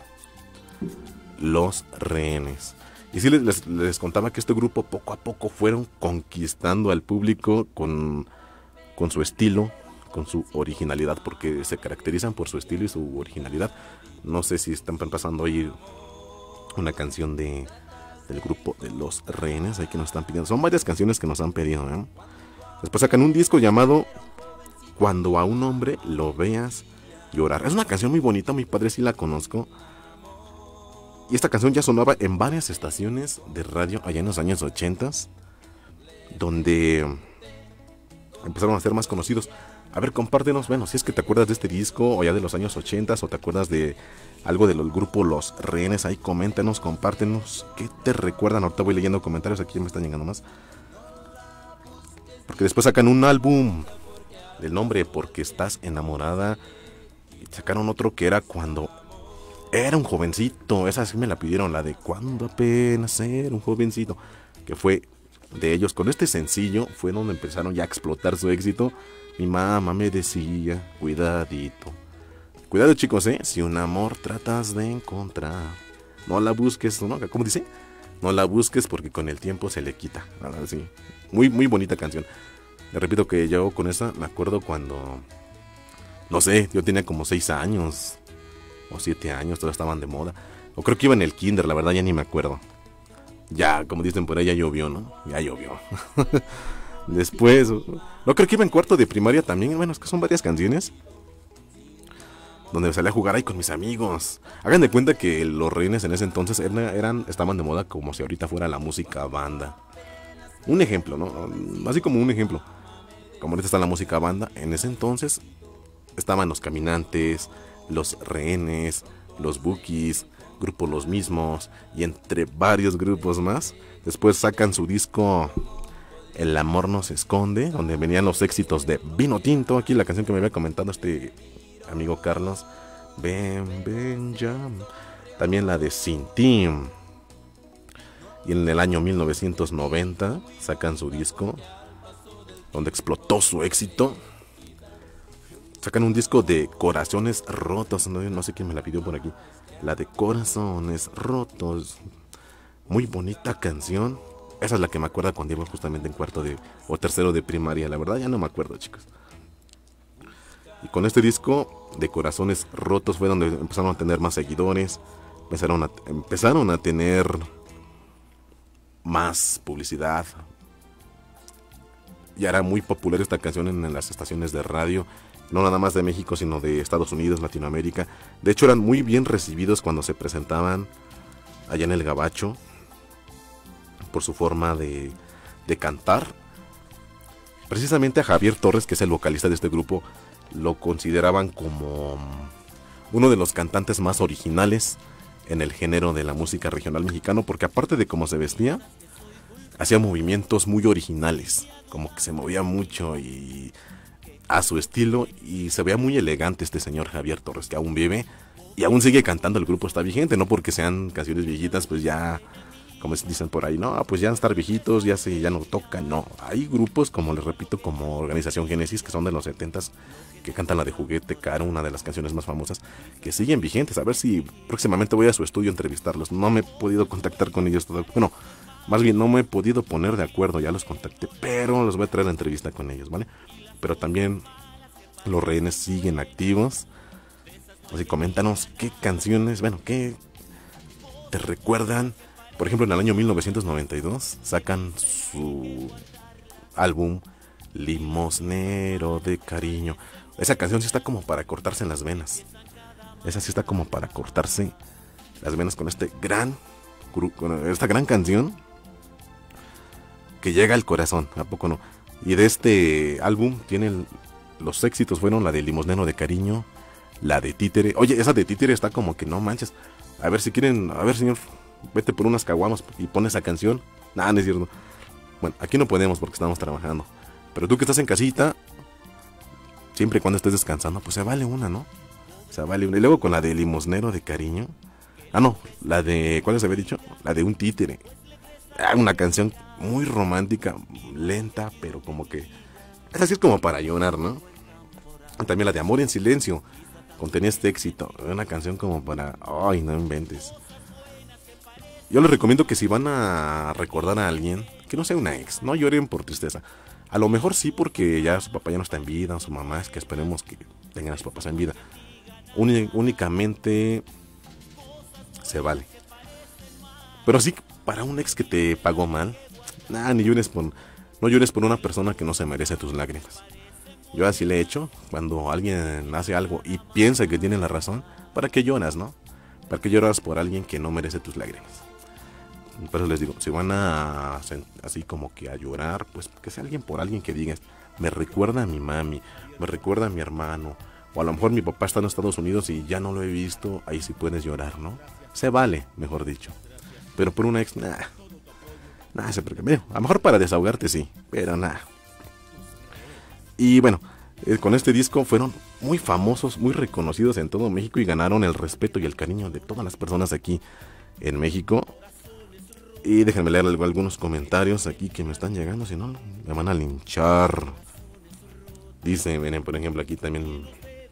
Los Rehenes. Y sí les contaba que este grupo poco a poco fueron conquistando al público con su estilo, con su originalidad, porque se caracterizan por su estilo y su originalidad. No sé si están pasando a oír una canción del grupo de Los Rehenes, ahí que nos están pidiendo. Son varias canciones que nos han pedido, ¿eh? Después sacan un disco llamado Cuando a un hombre lo veas llorar. Es una canción muy bonita, mi padre sí la conozco. Y esta canción ya sonaba en varias estaciones de radio allá en los años 80, donde empezaron a ser más conocidos. A ver, compártenos, bueno, si es que te acuerdas de este disco o ya de los años 80 o te acuerdas de algo del grupo Los Rehenes, ahí coméntanos, compártenos, ¿qué te recuerdan? Ahorita voy leyendo comentarios, aquí ya me están llegando más. Porque después sacan un álbum del nombre Porque Estás Enamorada, y sacaron otro que era Cuando Era un Jovencito. Esa sí me la pidieron, la de Cuando apenas era un jovencito, que fue de ellos. Con este sencillo fue donde empezaron ya a explotar su éxito. Mi mamá me decía, cuidadito. Cuidado, chicos, si un amor tratas de encontrar, no la busques, ¿no? ¿Cómo dice? No la busques porque con el tiempo se le quita. Sí. Muy, muy bonita canción. Le repito que yo con esa me acuerdo cuando, no sé, yo tenía como 6 años o 7 años, todas estaban de moda. O creo que iba en el kinder, la verdad ya ni me acuerdo. Ya, como dicen por ahí, ya llovió, ¿no? Ya llovió. Después, no, creo que iba en cuarto de primaria también. Bueno, es que son varias canciones donde salí a jugar ahí con mis amigos. Hagan de cuenta que Los Rehenes en ese entonces estaban de moda como si ahorita fuera la música banda. Un ejemplo, ¿no? Así como un ejemplo. Como ahorita está la música banda, en ese entonces estaban Los Caminantes, Los Rehenes, Los Bukis, Grupo Los Mismos y entre varios grupos más. Después sacan su disco El Amor No Se Esconde, donde venían los éxitos de Vino Tinto. Aquí la canción que me había comentado este amigo Carlos, Ven ya. También la de Sin Ti. Y en el año 1990 sacan su disco donde explotó su éxito. Sacan un disco de Corazones Rotos. No sé quién me la pidió por aquí. La de Corazones Rotos. Muy bonita canción. Esa es la que me acuerdo cuando iba justamente en cuarto o tercero de primaria. La verdad ya no me acuerdo, chicos. Y con este disco de Corazones Rotos fue donde empezaron a tener más seguidores. Empezaron a tener más publicidad. Ya era muy popular esta canción en las estaciones de radio, no nada más de México, sino de Estados Unidos, Latinoamérica. De hecho, eran muy bien recibidos cuando se presentaban allá en el Gabacho, por su forma de cantar. Precisamente a Javier Torres, que es el vocalista de este grupo, lo consideraban como uno de los cantantes más originales en el género de la música regional mexicano, porque aparte de cómo se vestía, hacía movimientos muy originales, como que se movía mucho y a su estilo, y se veía muy elegante este señor Javier Torres, que aún vive y aún sigue cantando. El grupo está vigente, no porque sean canciones viejitas, pues ya, como dicen por ahí, no, pues ya estar viejitos, ya no tocan, no. Hay grupos, como les repito, como Organización Génesis, que son de los 70s, que cantan la de Juguete Caro, una de las canciones más famosas, que siguen vigentes. A ver si próximamente voy a su estudio a entrevistarlos. No me he podido contactar con ellos todavía. Bueno, más bien no me he podido poner de acuerdo, ya los contacté, pero los voy a traer a entrevista con ellos, ¿vale? Pero también los Rehenes siguen activos. Así, coméntanos qué canciones, bueno, qué te recuerdan. Por ejemplo, en el año 1992 sacan su álbum Limosnero de Cariño. Esa canción sí está como para cortarse en las venas. Esa sí está como para cortarse las venas con esta gran canción que llega al corazón, ¿a poco no? Y de este álbum tienen los éxitos, fueron la de Limosnero de Cariño, la de Títere. Oye, esa de Títere está como que no manches. A ver si quieren, a ver señor, vete por unas caguamas y pon esa canción. Nada, no es cierto. Bueno, aquí no podemos porque estamos trabajando. Pero tú que estás en casita, siempre y cuando estés descansando, pues se vale una, ¿no? Se vale una. Y luego con la de Limosnero de Cariño. Ah, no, la de, ¿cuál les había dicho? La de Un Títere. Una canción muy romántica, lenta, pero como que... Es así, es como para llorar, ¿no? También la de Amor en Silencio contenía este éxito. Una canción como para... Ay, no inventes. Yo les recomiendo que si van a recordar a alguien, que no sea una ex, no lloren por tristeza. A lo mejor sí porque ya su papá ya no está en vida, o su mamá, es que esperemos que tengan a sus papás en vida. Únicamente se vale. Pero sí, para un ex que te pagó mal, no llores por una persona que no se merece tus lágrimas. Yo así le he hecho, cuando alguien hace algo y piensa que tiene la razón, ¿para qué lloras, no? ¿Para qué lloras por alguien que no merece tus lágrimas? Por eso les digo, si van a así como que a llorar, pues que sea por alguien que diga, me recuerda a mi mami, me recuerda a mi hermano, o a lo mejor mi papá está en Estados Unidos y ya no lo he visto, ahí sí puedes llorar, ¿no? Se vale, mejor dicho. Pero por una ex, nada, a lo mejor para desahogarte sí, pero nada. Y bueno, con este disco fueron muy famosos, muy reconocidos en todo México y ganaron el respeto y el cariño de todas las personas aquí en México. Y déjenme leer algunos comentarios aquí que me están llegando, si no me van a linchar. Dice, miren, por ejemplo, aquí también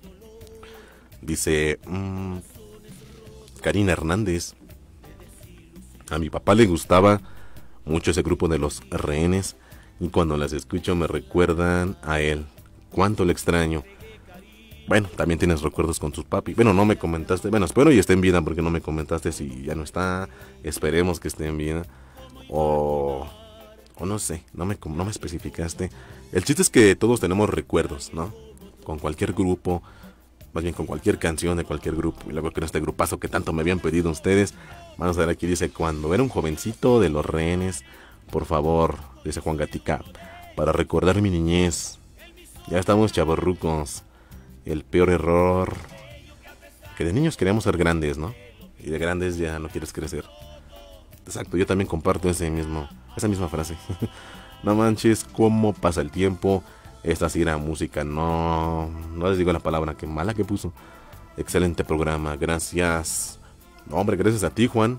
dice Karina Hernández. A mi papá le gustaba mucho ese grupo de Los Rehenes y cuando las escucho me recuerdan a él. Cuánto le extraño. Bueno, también tienes recuerdos con tus papi. Bueno, no me comentaste. Bueno, espero y esté en vida porque no me comentaste si ya no está. Esperemos que esté en vida. O no sé, no me especificaste. El chiste es que todos tenemos recuerdos, ¿no? Con cualquier grupo, más bien con cualquier canción de cualquier grupo. Y luego con este grupazo que tanto me habían pedido ustedes. Vamos a ver aquí, dice, cuando era un jovencito de Los Rehenes, por favor, dice Juan Gatica, para recordar mi niñez. Ya estamos chavorrucos. El peor error, que de niños queríamos ser grandes, ¿no? Y de grandes ya no quieres crecer. Exacto, yo también comparto esa misma frase. No manches, cómo pasa el tiempo. Esta sí era música, no les digo la palabra, que mala que puso. Excelente programa, gracias. No, hombre, gracias a ti, Juan.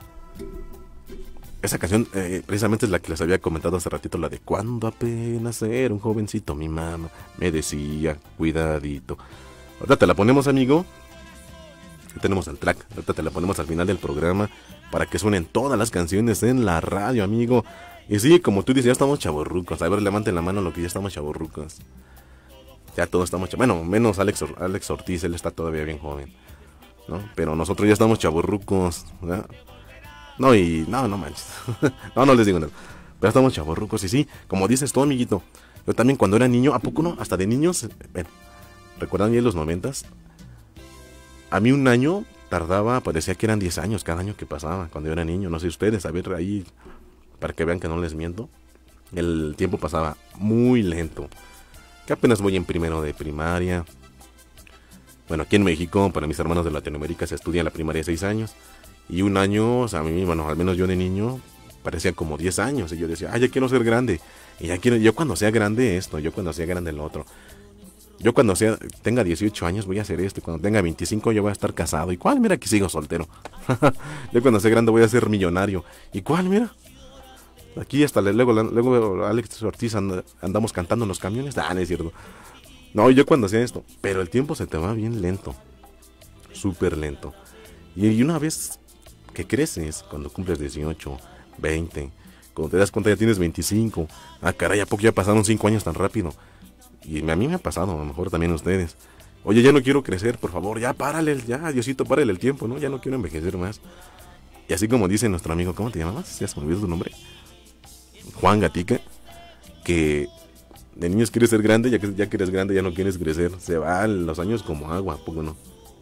Esa canción precisamente es la que les había comentado hace ratito, la de cuando apenas era un jovencito, mi mamá me decía, cuidadito. Ahorita te la ponemos, amigo. Ya tenemos el track, ahorita te la ponemos al final del programa para que suenen todas las canciones en la radio, amigo. Y sí, como tú dices, ya estamos chavorrucos. A ver, levanten la mano lo que ya estamos chavorrucos. Ya todos estamos bueno, menos Alex Ortiz, él está todavía bien joven, ¿no? Pero nosotros ya estamos chavorrucos, ¿verdad? No manches. No les digo nada. Pero estamos chavorrucos y sí, como dices tú, amiguito. Yo también cuando era niño, ¿a poco no? Hasta de niños, ¿recuerdan bien los 90s? A mí un año tardaba, parecía que eran 10 años cada año que pasaba cuando yo era niño. No sé ustedes, a ver ahí, para que vean que no les miento. El tiempo pasaba muy lento. Que apenas voy en primero de primaria. Bueno, aquí en México, para mis hermanos de Latinoamérica, se estudia la primaria 6 años. Y un año, o sea, a mí, bueno, al menos yo de niño, parecía como 10 años. Y yo decía, ya quiero ser grande. Y ya quiero, yo cuando sea grande esto, yo cuando sea grande lo otro. Yo cuando tenga 18 años voy a hacer esto. Y cuando tenga 25 yo voy a estar casado. ¿Y cuál? Mira que sigo soltero. Yo cuando sea grande voy a ser millonario. ¿Y cuál? Mira. Aquí hasta luego Alex Ortiz andamos cantando en los camiones. No es cierto. No, yo cuando hacía esto. Pero el tiempo se te va bien lento. Súper lento. Y una vez que creces, cuando cumples 18, 20, cuando te das cuenta ya tienes 25. Caray, ¿a poco ya pasaron 5 años tan rápido? Y a mí me ha pasado, a lo mejor también a ustedes. Oye, ya no quiero crecer, por favor, ya párale, ya, Diosito, párale el tiempo, ¿no? Ya no quiero envejecer más. Y así como dice nuestro amigo, ¿cómo te llamabas? Ya se me olvidó tu nombre. Juan Gatica, que de niños quieres ser grande, ya que eres grande ya no quieres crecer. Se van los años como agua, ¿poco no?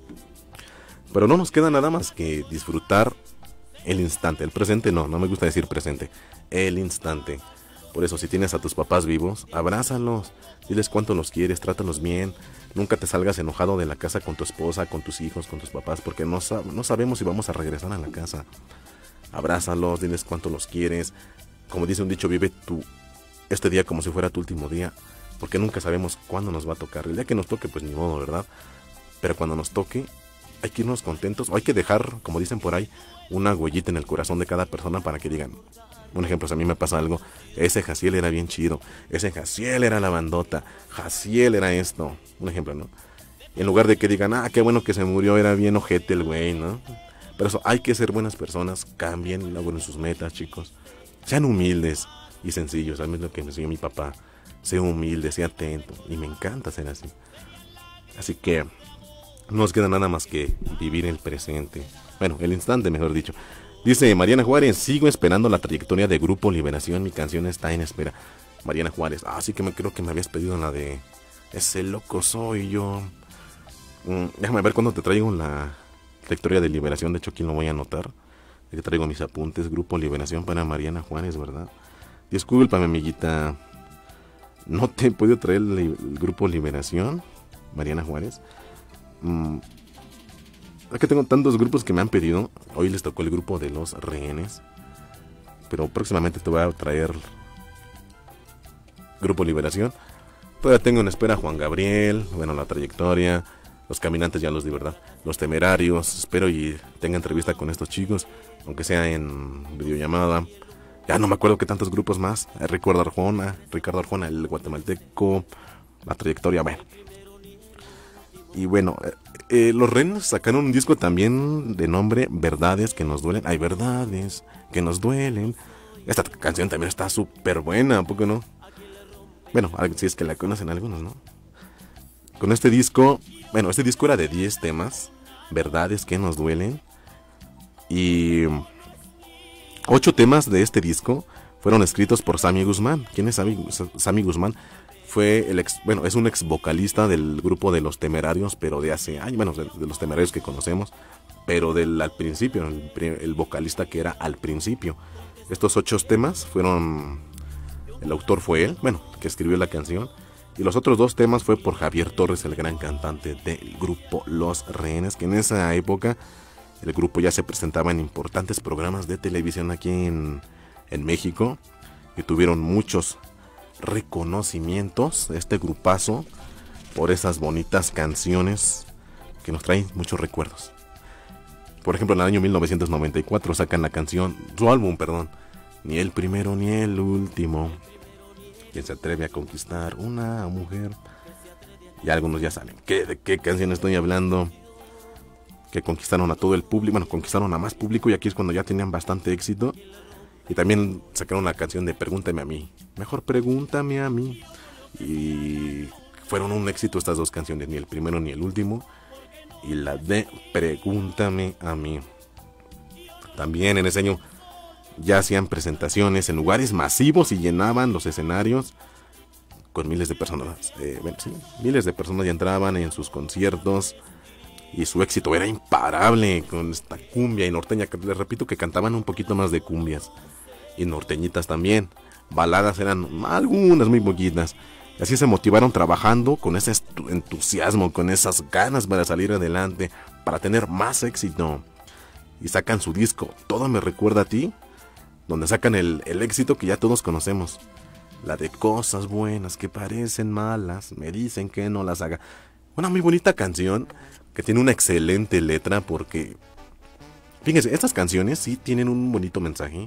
Pero no nos queda nada más que disfrutar el instante. El presente no me gusta decir presente. El instante. Por eso, si tienes a tus papás vivos, abrázalos, diles cuánto los quieres, trátalos bien. Nunca te salgas enojado de la casa con tu esposa, con tus hijos, con tus papás, porque no sabemos si vamos a regresar a la casa. Abrázalos, diles cuánto los quieres. Como dice un dicho, vive este día como si fuera tu último día, porque nunca sabemos cuándo nos va a tocar. El día que nos toque, pues ni modo, ¿verdad? Pero cuando nos toque, hay que irnos contentos, o hay que dejar, como dicen por ahí, una huellita en el corazón de cada persona para que digan, un ejemplo, si a mí me pasa algo, ese Jaciel era bien chido, ese Jaciel era la bandota, Jaciel era esto, un ejemplo, ¿no? En lugar de que digan, qué bueno que se murió, era bien ojete el güey, ¿no? Pero eso, hay que ser buenas personas, cambien, logren sus metas, chicos. Sean humildes y sencillos, a mí es lo que me enseñó mi papá. Sé humilde, sé atento, y me encanta ser así. Así que no nos queda nada más que vivir el presente. Bueno, el instante, mejor dicho. Dice Mariana Juárez, sigo esperando la trayectoria de Grupo Liberación, mi canción está en espera. Mariana Juárez, sí que creo que me habías pedido la de Ese loco soy yo. Déjame ver cuándo te traigo la trayectoria de Liberación, de hecho aquí lo voy a anotar. Que traigo mis apuntes, Grupo Liberación para Mariana Juárez, ¿verdad? Discúlpame, amiguita. No te he podido traer el Grupo Liberación, Mariana Juárez. Es que tengo tantos grupos que me han pedido. Hoy les tocó el grupo de Los Rehenes. Pero próximamente te voy a traer Grupo Liberación. Todavía tengo en espera a Juan Gabriel. Bueno, la trayectoria. Los Caminantes ya los di, ¿verdad? Los Temerarios. Espero y tenga entrevista con estos chicos. Aunque sea en videollamada. Ya no me acuerdo qué tantos grupos más. Ricardo Arjona, el guatemalteco. La trayectoria, bueno. Y bueno, los Rehenes sacaron un disco también de nombre Verdades que nos duelen. Hay verdades que nos duelen. Esta canción también está súper buena, ¿a poco no? Bueno, si es que la conocen algunos, ¿no? Con este disco, bueno, este disco era de 10 temas. Verdades que nos duelen. Y 8 temas de este disco fueron escritos por Sammy Guzmán. ¿Quién es Sammy Guzmán? Fue es un ex vocalista del grupo de Los Temerarios, pero de hace años, bueno, de Los Temerarios que conocemos, pero al principio, el vocalista que era al principio. Estos 8 temas fueron, el autor fue él, que escribió la canción, y los otros 2 temas fue por Javier Torres, el gran cantante del grupo Los Rehenes, que en esa época el grupo ya se presentaba en importantes programas de televisión aquí en México, y tuvieron muchos reconocimientos de este grupazo por esas bonitas canciones que nos traen muchos recuerdos. Por ejemplo, en el año 1994 sacan su álbum, Ni el primero ni el último. ¿Quién se atreve a conquistar una mujer? Y algunos ya saben de qué canción estoy hablando. Que conquistaron a todo el público, conquistaron a más público, y aquí es cuando ya tenían bastante éxito. Y también sacaron la canción de Pregúntame a mí. Mejor pregúntame a mí. Y fueron un éxito estas 2 canciones, Ni el primero ni el último, y la de Pregúntame a mí. También en ese año ya hacían presentaciones en lugares masivos y llenaban los escenarios con miles de personas. Miles de personas ya entraban en sus conciertos. y su éxito era imparable con esta cumbia y norteña, que les repito que cantaban un poquito más de cumbias y norteñitas también. Baladas eran algunas muy poquitas. Y así se motivaron trabajando con ese entusiasmo, con esas ganas para salir adelante, para tener más éxito. Y sacan su disco Todo me recuerda a ti, donde sacan el éxito que ya todos conocemos. La de cosas buenas que parecen malas, me dicen que no las haga. Una muy bonita canción que tiene una excelente letra porque, fíjense, estas canciones sí tienen un bonito mensaje.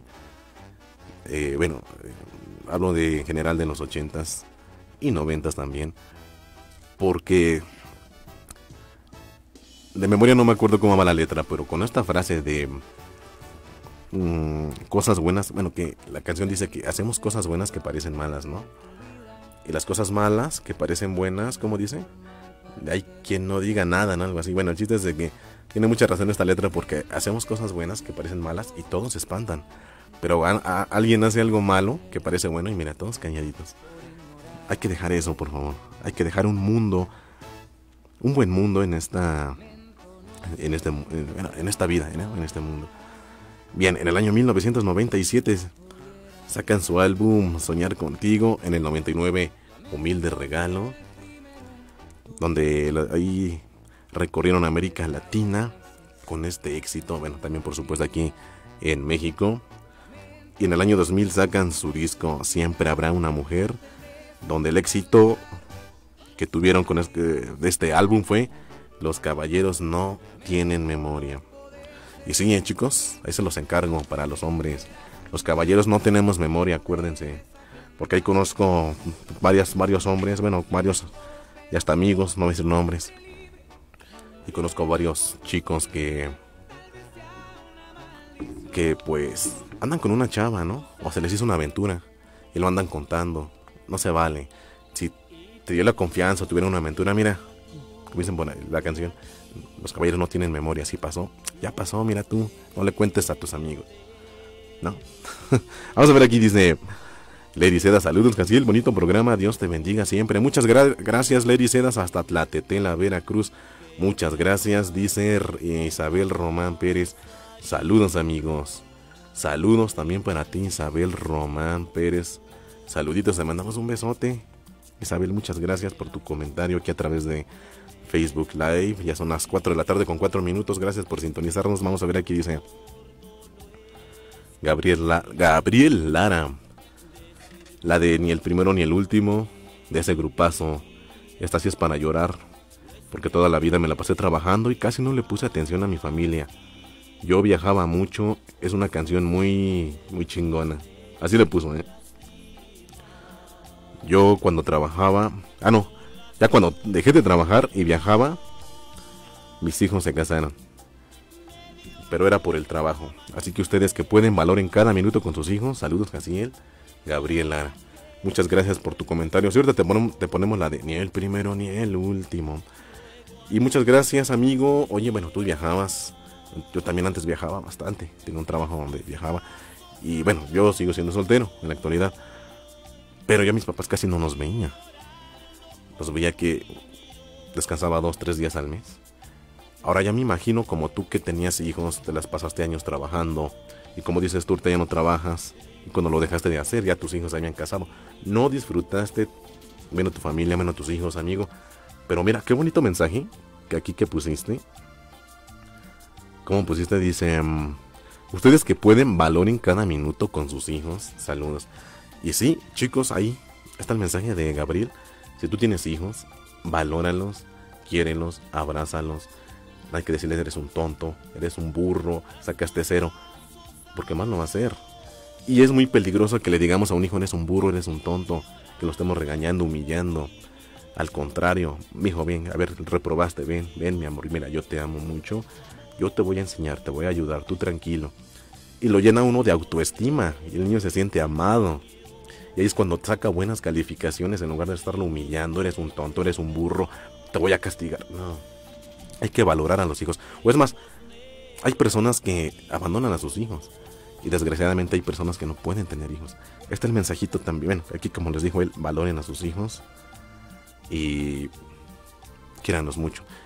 Hablo de en general de los 80s y 90s también, porque de memoria no me acuerdo cómo va la letra, pero con esta frase de cosas buenas, bueno, que la canción dice que hacemos cosas buenas que parecen malas, ¿no? Y las cosas malas que parecen buenas, ¿cómo dice? Hay quien no diga nada, ¿no? Algo así. Bueno, el chiste es de que tiene mucha razón esta letra porque hacemos cosas buenas que parecen malas y todos se espantan. Pero alguien hace algo malo que parece bueno y mira, todos cañaditos. Hay que dejar eso, por favor. Hay que dejar un buen mundo en esta vida, ¿no? En este mundo. Bien, en el año 1997 sacan su álbum Soñar Contigo, en el 99 Humilde Regalo, donde ahí recorrieron América Latina con este éxito, bueno, también por supuesto aquí en México. Y en el año 2000 sacan su disco Siempre Habrá Una Mujer, donde el éxito que tuvieron con este álbum fue Los Caballeros No Tienen Memoria. Y sí, chicos, ahí se los encargo para los hombres. Los caballeros no tenemos memoria, acuérdense. Porque ahí conozco varios hombres, bueno, varios y hasta amigos, no voy a decir nombres. Y conozco varios chicos que pues andan con una chava, ¿no? O se les hizo una aventura y lo andan contando. No se vale. Si te dio la confianza o tuvieron una aventura, mira, como dicen por la canción, los caballeros no tienen memoria. Si pasó, ya pasó, mira tú, no le cuentes a tus amigos, ¿no? Vamos a ver, aquí dice Lady Seda, saludos, Casiel, bonito programa, Dios te bendiga siempre. Muchas gracias, Lady Sedas, hasta Tlatetela, Veracruz. Muchas gracias, dice Isabel Román Pérez. Saludos, amigos. Saludos también para ti, Isabel Román Pérez. Saluditos, te mandamos un besote. Isabel, muchas gracias por tu comentario aquí a través de Facebook Live. Ya son las 4 de la tarde con 4 minutos. Gracias por sintonizarnos. Vamos a ver, aquí dice Gabriel Lara. La de Ni el primero ni el último, de ese grupazo. Esta sí es para llorar, porque toda la vida me la pasé trabajando y casi no le puse atención a mi familia. Yo viajaba mucho. Es una canción muy chingona. Así le puso, Yo cuando trabajaba, ya cuando dejé de trabajar y viajaba, mis hijos se casaron. Pero era por el trabajo. Así que ustedes que pueden, valoren cada minuto con sus hijos. Saludos, Casiel. Gabriel Lara, muchas gracias por tu comentario. Si ahorita te ponemos la de Ni el primero ni el último. Y muchas gracias, amigo. Oye, bueno, tú viajabas. Yo también antes viajaba bastante. Tenía un trabajo donde viajaba. Y bueno, yo sigo siendo soltero en la actualidad. Pero ya mis papás casi no nos veían. Los veía que descansaba 2-3 días al mes. Ahora ya me imagino como tú que tenías hijos, te las pasaste años trabajando. Y como dices tú, ahorita ya no trabajas. Y cuando lo dejaste de hacer, ya tus hijos se habían casado. No disfrutaste viendo a tu familia, viendo a tus hijos, amigo. Pero mira, qué bonito mensaje que aquí que pusiste. Como pusiste, dice, ustedes que pueden, valoren cada minuto con sus hijos. Saludos. Y sí, chicos, ahí está el mensaje de Gabriel. Si tú tienes hijos, valóralos, quiérelos, abrázalos. No hay que decirles eres un tonto, eres un burro, sacaste 0. Porque más no va a ser. Y es muy peligroso que le digamos a un hijo, eres un burro, eres un tonto, que lo estemos regañando, humillando. Al contrario, mi hijo, bien, a ver, reprobaste, ven, mi amor, mira, yo te amo mucho. Yo te voy a enseñar, te voy a ayudar, tú tranquilo. Y lo llena uno de autoestima y el niño se siente amado. Y ahí es cuando saca buenas calificaciones en lugar de estarlo humillando. Eres un tonto, eres un burro, te voy a castigar. No, hay que valorar a los hijos. O es más, hay personas que abandonan a sus hijos. Y desgraciadamente hay personas que no pueden tener hijos. Este es el mensajito también. Bueno, aquí como les dijo él, valoren a sus hijos. Y quiéranlos mucho.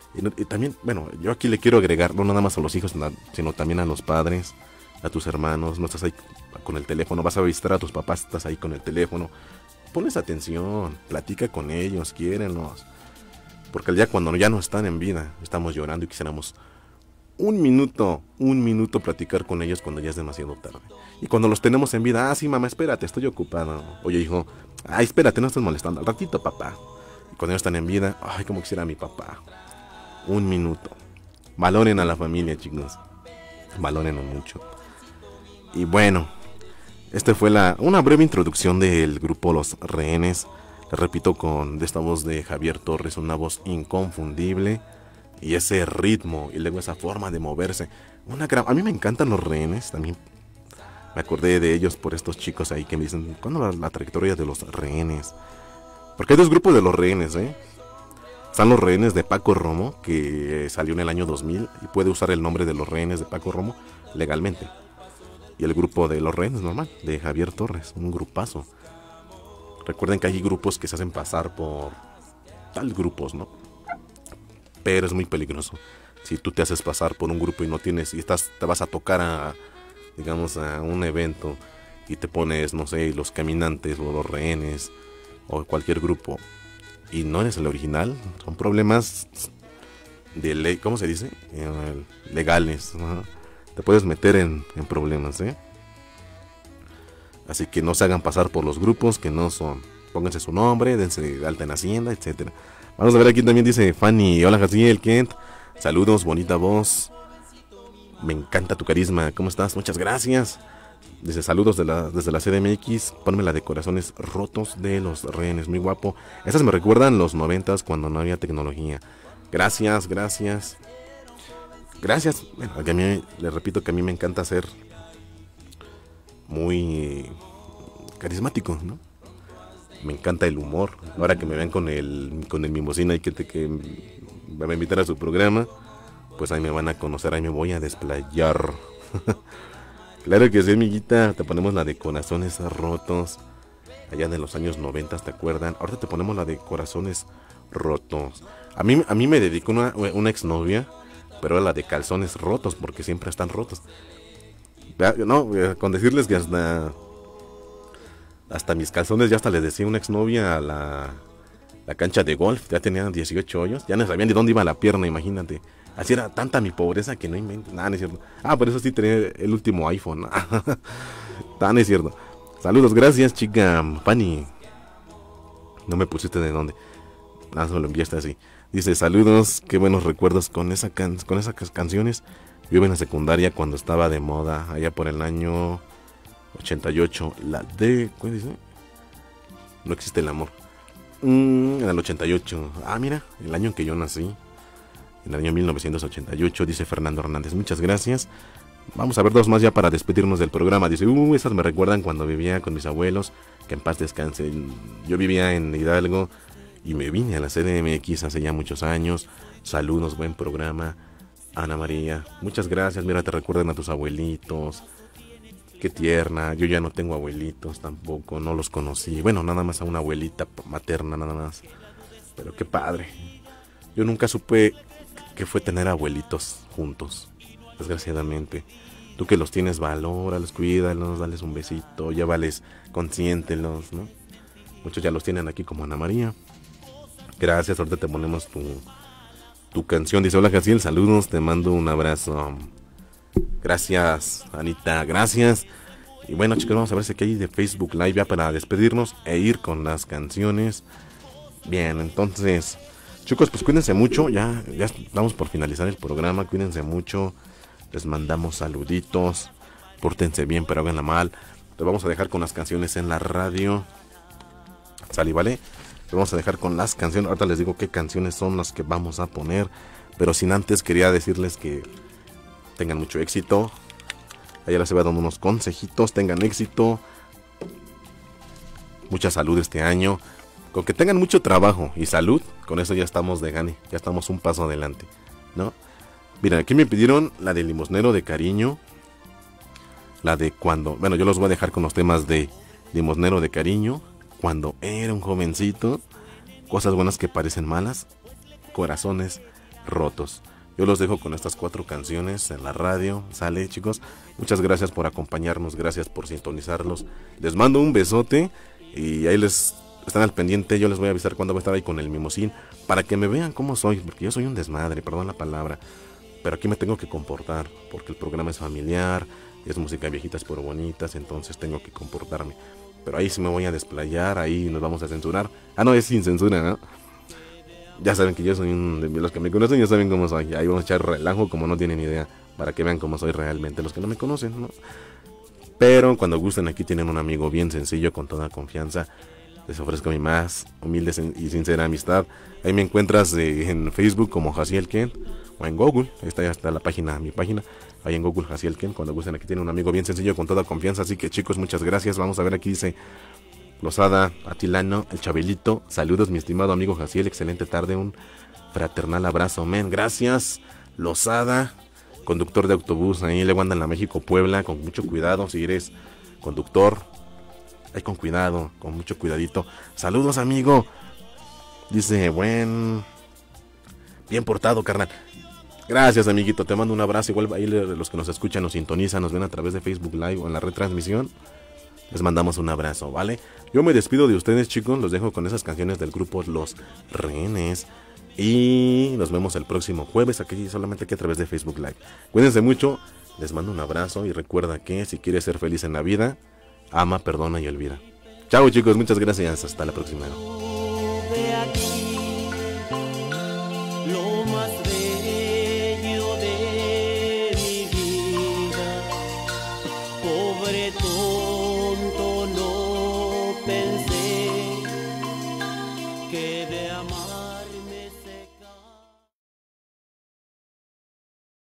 Y también, bueno, yo aquí le quiero agregar, no nada más a los hijos, sino también a los padres, a tus hermanos. No estás ahí con el teléfono, vas a visitar a tus papás, estás ahí con el teléfono. Pones atención, platica con ellos, quiérenlos. Porque el día cuando ya no están en vida, estamos llorando y quisiéramos un minuto platicar con ellos cuando ya es demasiado tarde. Y cuando los tenemos en vida, sí, mamá, espérate, estoy ocupado. Oye, hijo, espérate, no estás molestando, al ratito, papá. Y cuando ellos están en vida, como quisiera mi papá. Un minuto. Valoren a la familia, chicos. Valórenlo mucho. Y bueno, esta fue una breve introducción del grupo Los Rehenes. Les repito, de esta voz de Javier Torres, una voz inconfundible. Y ese ritmo, y luego esa forma de moverse. A mí me encantan Los Rehenes. También me acordé de ellos por estos chicos ahí que me dicen, ¿cuándo la trayectoria de Los Rehenes? Porque hay dos grupos de Los Rehenes, Están Los Rehenes de Paco Romo, que salió en el año 2000 y puede usar el nombre de Los Rehenes de Paco Romo legalmente. Y el grupo de Los Rehenes normal, de Javier Torres, un grupazo. Recuerden que hay grupos que se hacen pasar por tal grupos, ¿no? Pero es muy peligroso. Si tú te haces pasar por un grupo y no tienes, te vas a tocar digamos, a un evento y te pones, no sé, Los Caminantes o Los Rehenes o cualquier grupo y no eres el original, son problemas de ley, ¿cómo se dice? Legales, ¿no? Te puedes meter en problemas, Así que no se hagan pasar por los grupos que no son. Pónganse su nombre, dense de alta en Hacienda, etcétera. Vamos a ver, aquí también dice Fanny: hola Jaciel, Kent, saludos, bonita voz, me encanta tu carisma, ¿cómo estás? Muchas gracias. Dice, saludos desde la CDMX, ponme la de Corazones Rotos de Los Rehenes, muy guapo. Esas me recuerdan los 90s cuando no había tecnología. Gracias. Bueno, a mí, les repito que a mí me encanta ser muy carismático, ¿no? Me encanta el humor. Ahora que me vean con el mimosina y que me va a invitar a su programa, pues ahí me van a conocer, ahí me voy a desplayar. Claro que sí, amiguita, te ponemos la de Corazones Rotos, allá de los años 90, ¿te acuerdan? Ahorita te ponemos la de Corazones Rotos. A mí me dedicó una exnovia, pero era la de Calzones Rotos, porque siempre están rotos. No, con decirles que hasta mis calzones ya hasta les decía una exnovia a la cancha de golf, ya tenían 18 hoyos, ya no sabían de dónde iba la pierna, imagínate. Así era tanta mi pobreza que no invento. Nada, no es cierto. Por eso sí tenía el último iPhone. No es cierto. Saludos, gracias, chica Fanny. No me pusiste de dónde. Se me lo enviaste así. Dice, saludos, qué buenos recuerdos con esas canciones. Yo iba en la secundaria cuando estaba de moda, allá por el año 88. La de... ¿Cuál dice? No existe el amor. En el 88. Mira, el año en que yo nací. En el año 1988, dice Fernando Hernández. Muchas gracias. Vamos a ver dos más ya para despedirnos del programa. Dice, esas me recuerdan cuando vivía con mis abuelos, que en paz descansen. Yo vivía en Hidalgo y me vine a la CDMX hace ya muchos años. Saludos, buen programa. Ana María, muchas gracias. Mira, te recuerdan a tus abuelitos. Qué tierna. Yo ya no tengo abuelitos tampoco, no los conocí. Bueno, nada más a una abuelita materna, nada más. Pero qué padre. Yo nunca supe que fue tener abuelitos juntos, desgraciadamente. Tú que los tienes, valóralos, cuídalos, dales un besito, llévales, consiéntelos, ¿no? Muchos ya los tienen aquí como Ana María. Gracias, ahorita te ponemos tu canción. Dice, hola Jaciel, saludos, te mando un abrazo. Gracias, Anita, gracias. Y bueno, chicos, vamos a ver si aquí hay de Facebook Live ya para despedirnos e ir con las canciones. Bien, entonces... Chicos, pues cuídense mucho, ya estamos por finalizar el programa, cuídense mucho, les mandamos saluditos, pórtense bien, pero háganla mal. Te vamos a dejar con las canciones en la radio, ¿sale, vale? Te vamos a dejar con las canciones, ahorita les digo qué canciones son las que vamos a poner, pero sin antes quería decirles que tengan mucho éxito. Allá les voy dando unos consejitos, tengan éxito, mucha salud este año. Con que tengan mucho trabajo y salud, con eso ya estamos de gane, ya estamos un paso adelante, ¿no? Mira, aquí me pidieron la de Limosnero de Cariño, la de cuando, bueno, yo los voy a dejar con los temas de Limosnero de Cariño, Cuando era un jovencito, Cosas buenas que parecen malas, Corazones rotos. Yo los dejo con estas 4 canciones en la radio. Sale, chicos. Muchas gracias por acompañarnos, gracias por sintonizarlos. Les mando un besote y ahí les están al pendiente. Yo les voy a avisar cuando voy a estar ahí con el Mimosín para que me vean cómo soy, porque yo soy un desmadre, perdón la palabra, pero aquí me tengo que comportar porque el programa es familiar, es música viejitas pero bonitas, entonces tengo que comportarme. Pero ahí sí me voy a desplayar, ahí nos vamos a censurar. Ah, no, es sin censura, ¿no? Ya saben que yo soy los que me conocen ya saben cómo soy. Ahí vamos a echar relajo como no tienen idea, para que vean cómo soy realmente los que no me conocen, ¿no? Pero cuando gusten, aquí tienen un amigo bien sencillo, con toda confianza. Les ofrezco mi más humilde y sincera amistad. Ahí me encuentras en Facebook como Jaciel Kent, o en Google, está la página, mi página, ahí en Google Jaciel Kent. Cuando gusten, aquí tienen un amigo bien sencillo, con toda confianza. Así que chicos, muchas gracias. Vamos a ver, aquí dice Lozada, Atilano, el Chabelito. Saludos, mi estimado amigo Jaciel, excelente tarde, un fraternal abrazo, men. Gracias, Lozada, conductor de autobús, ahí le andan a México, Puebla, con mucho cuidado, si eres conductor, ahí con cuidado, con mucho cuidadito. Saludos, amigo. Dice, bien portado, carnal. Gracias, amiguito, te mando un abrazo. Igual ahí los que nos escuchan, nos sintonizan, nos ven a través de Facebook Live o en la retransmisión, les mandamos un abrazo, ¿vale? Yo me despido de ustedes, chicos, los dejo con esas canciones del grupo Los Rehenes. Y nos vemos el próximo jueves, aquí solamente aquí a través de Facebook Live. Cuídense mucho, les mando un abrazo y recuerda que si quieres ser feliz en la vida, ama, perdona y olvida. Chao, chicos, muchas gracias, hasta la próxima.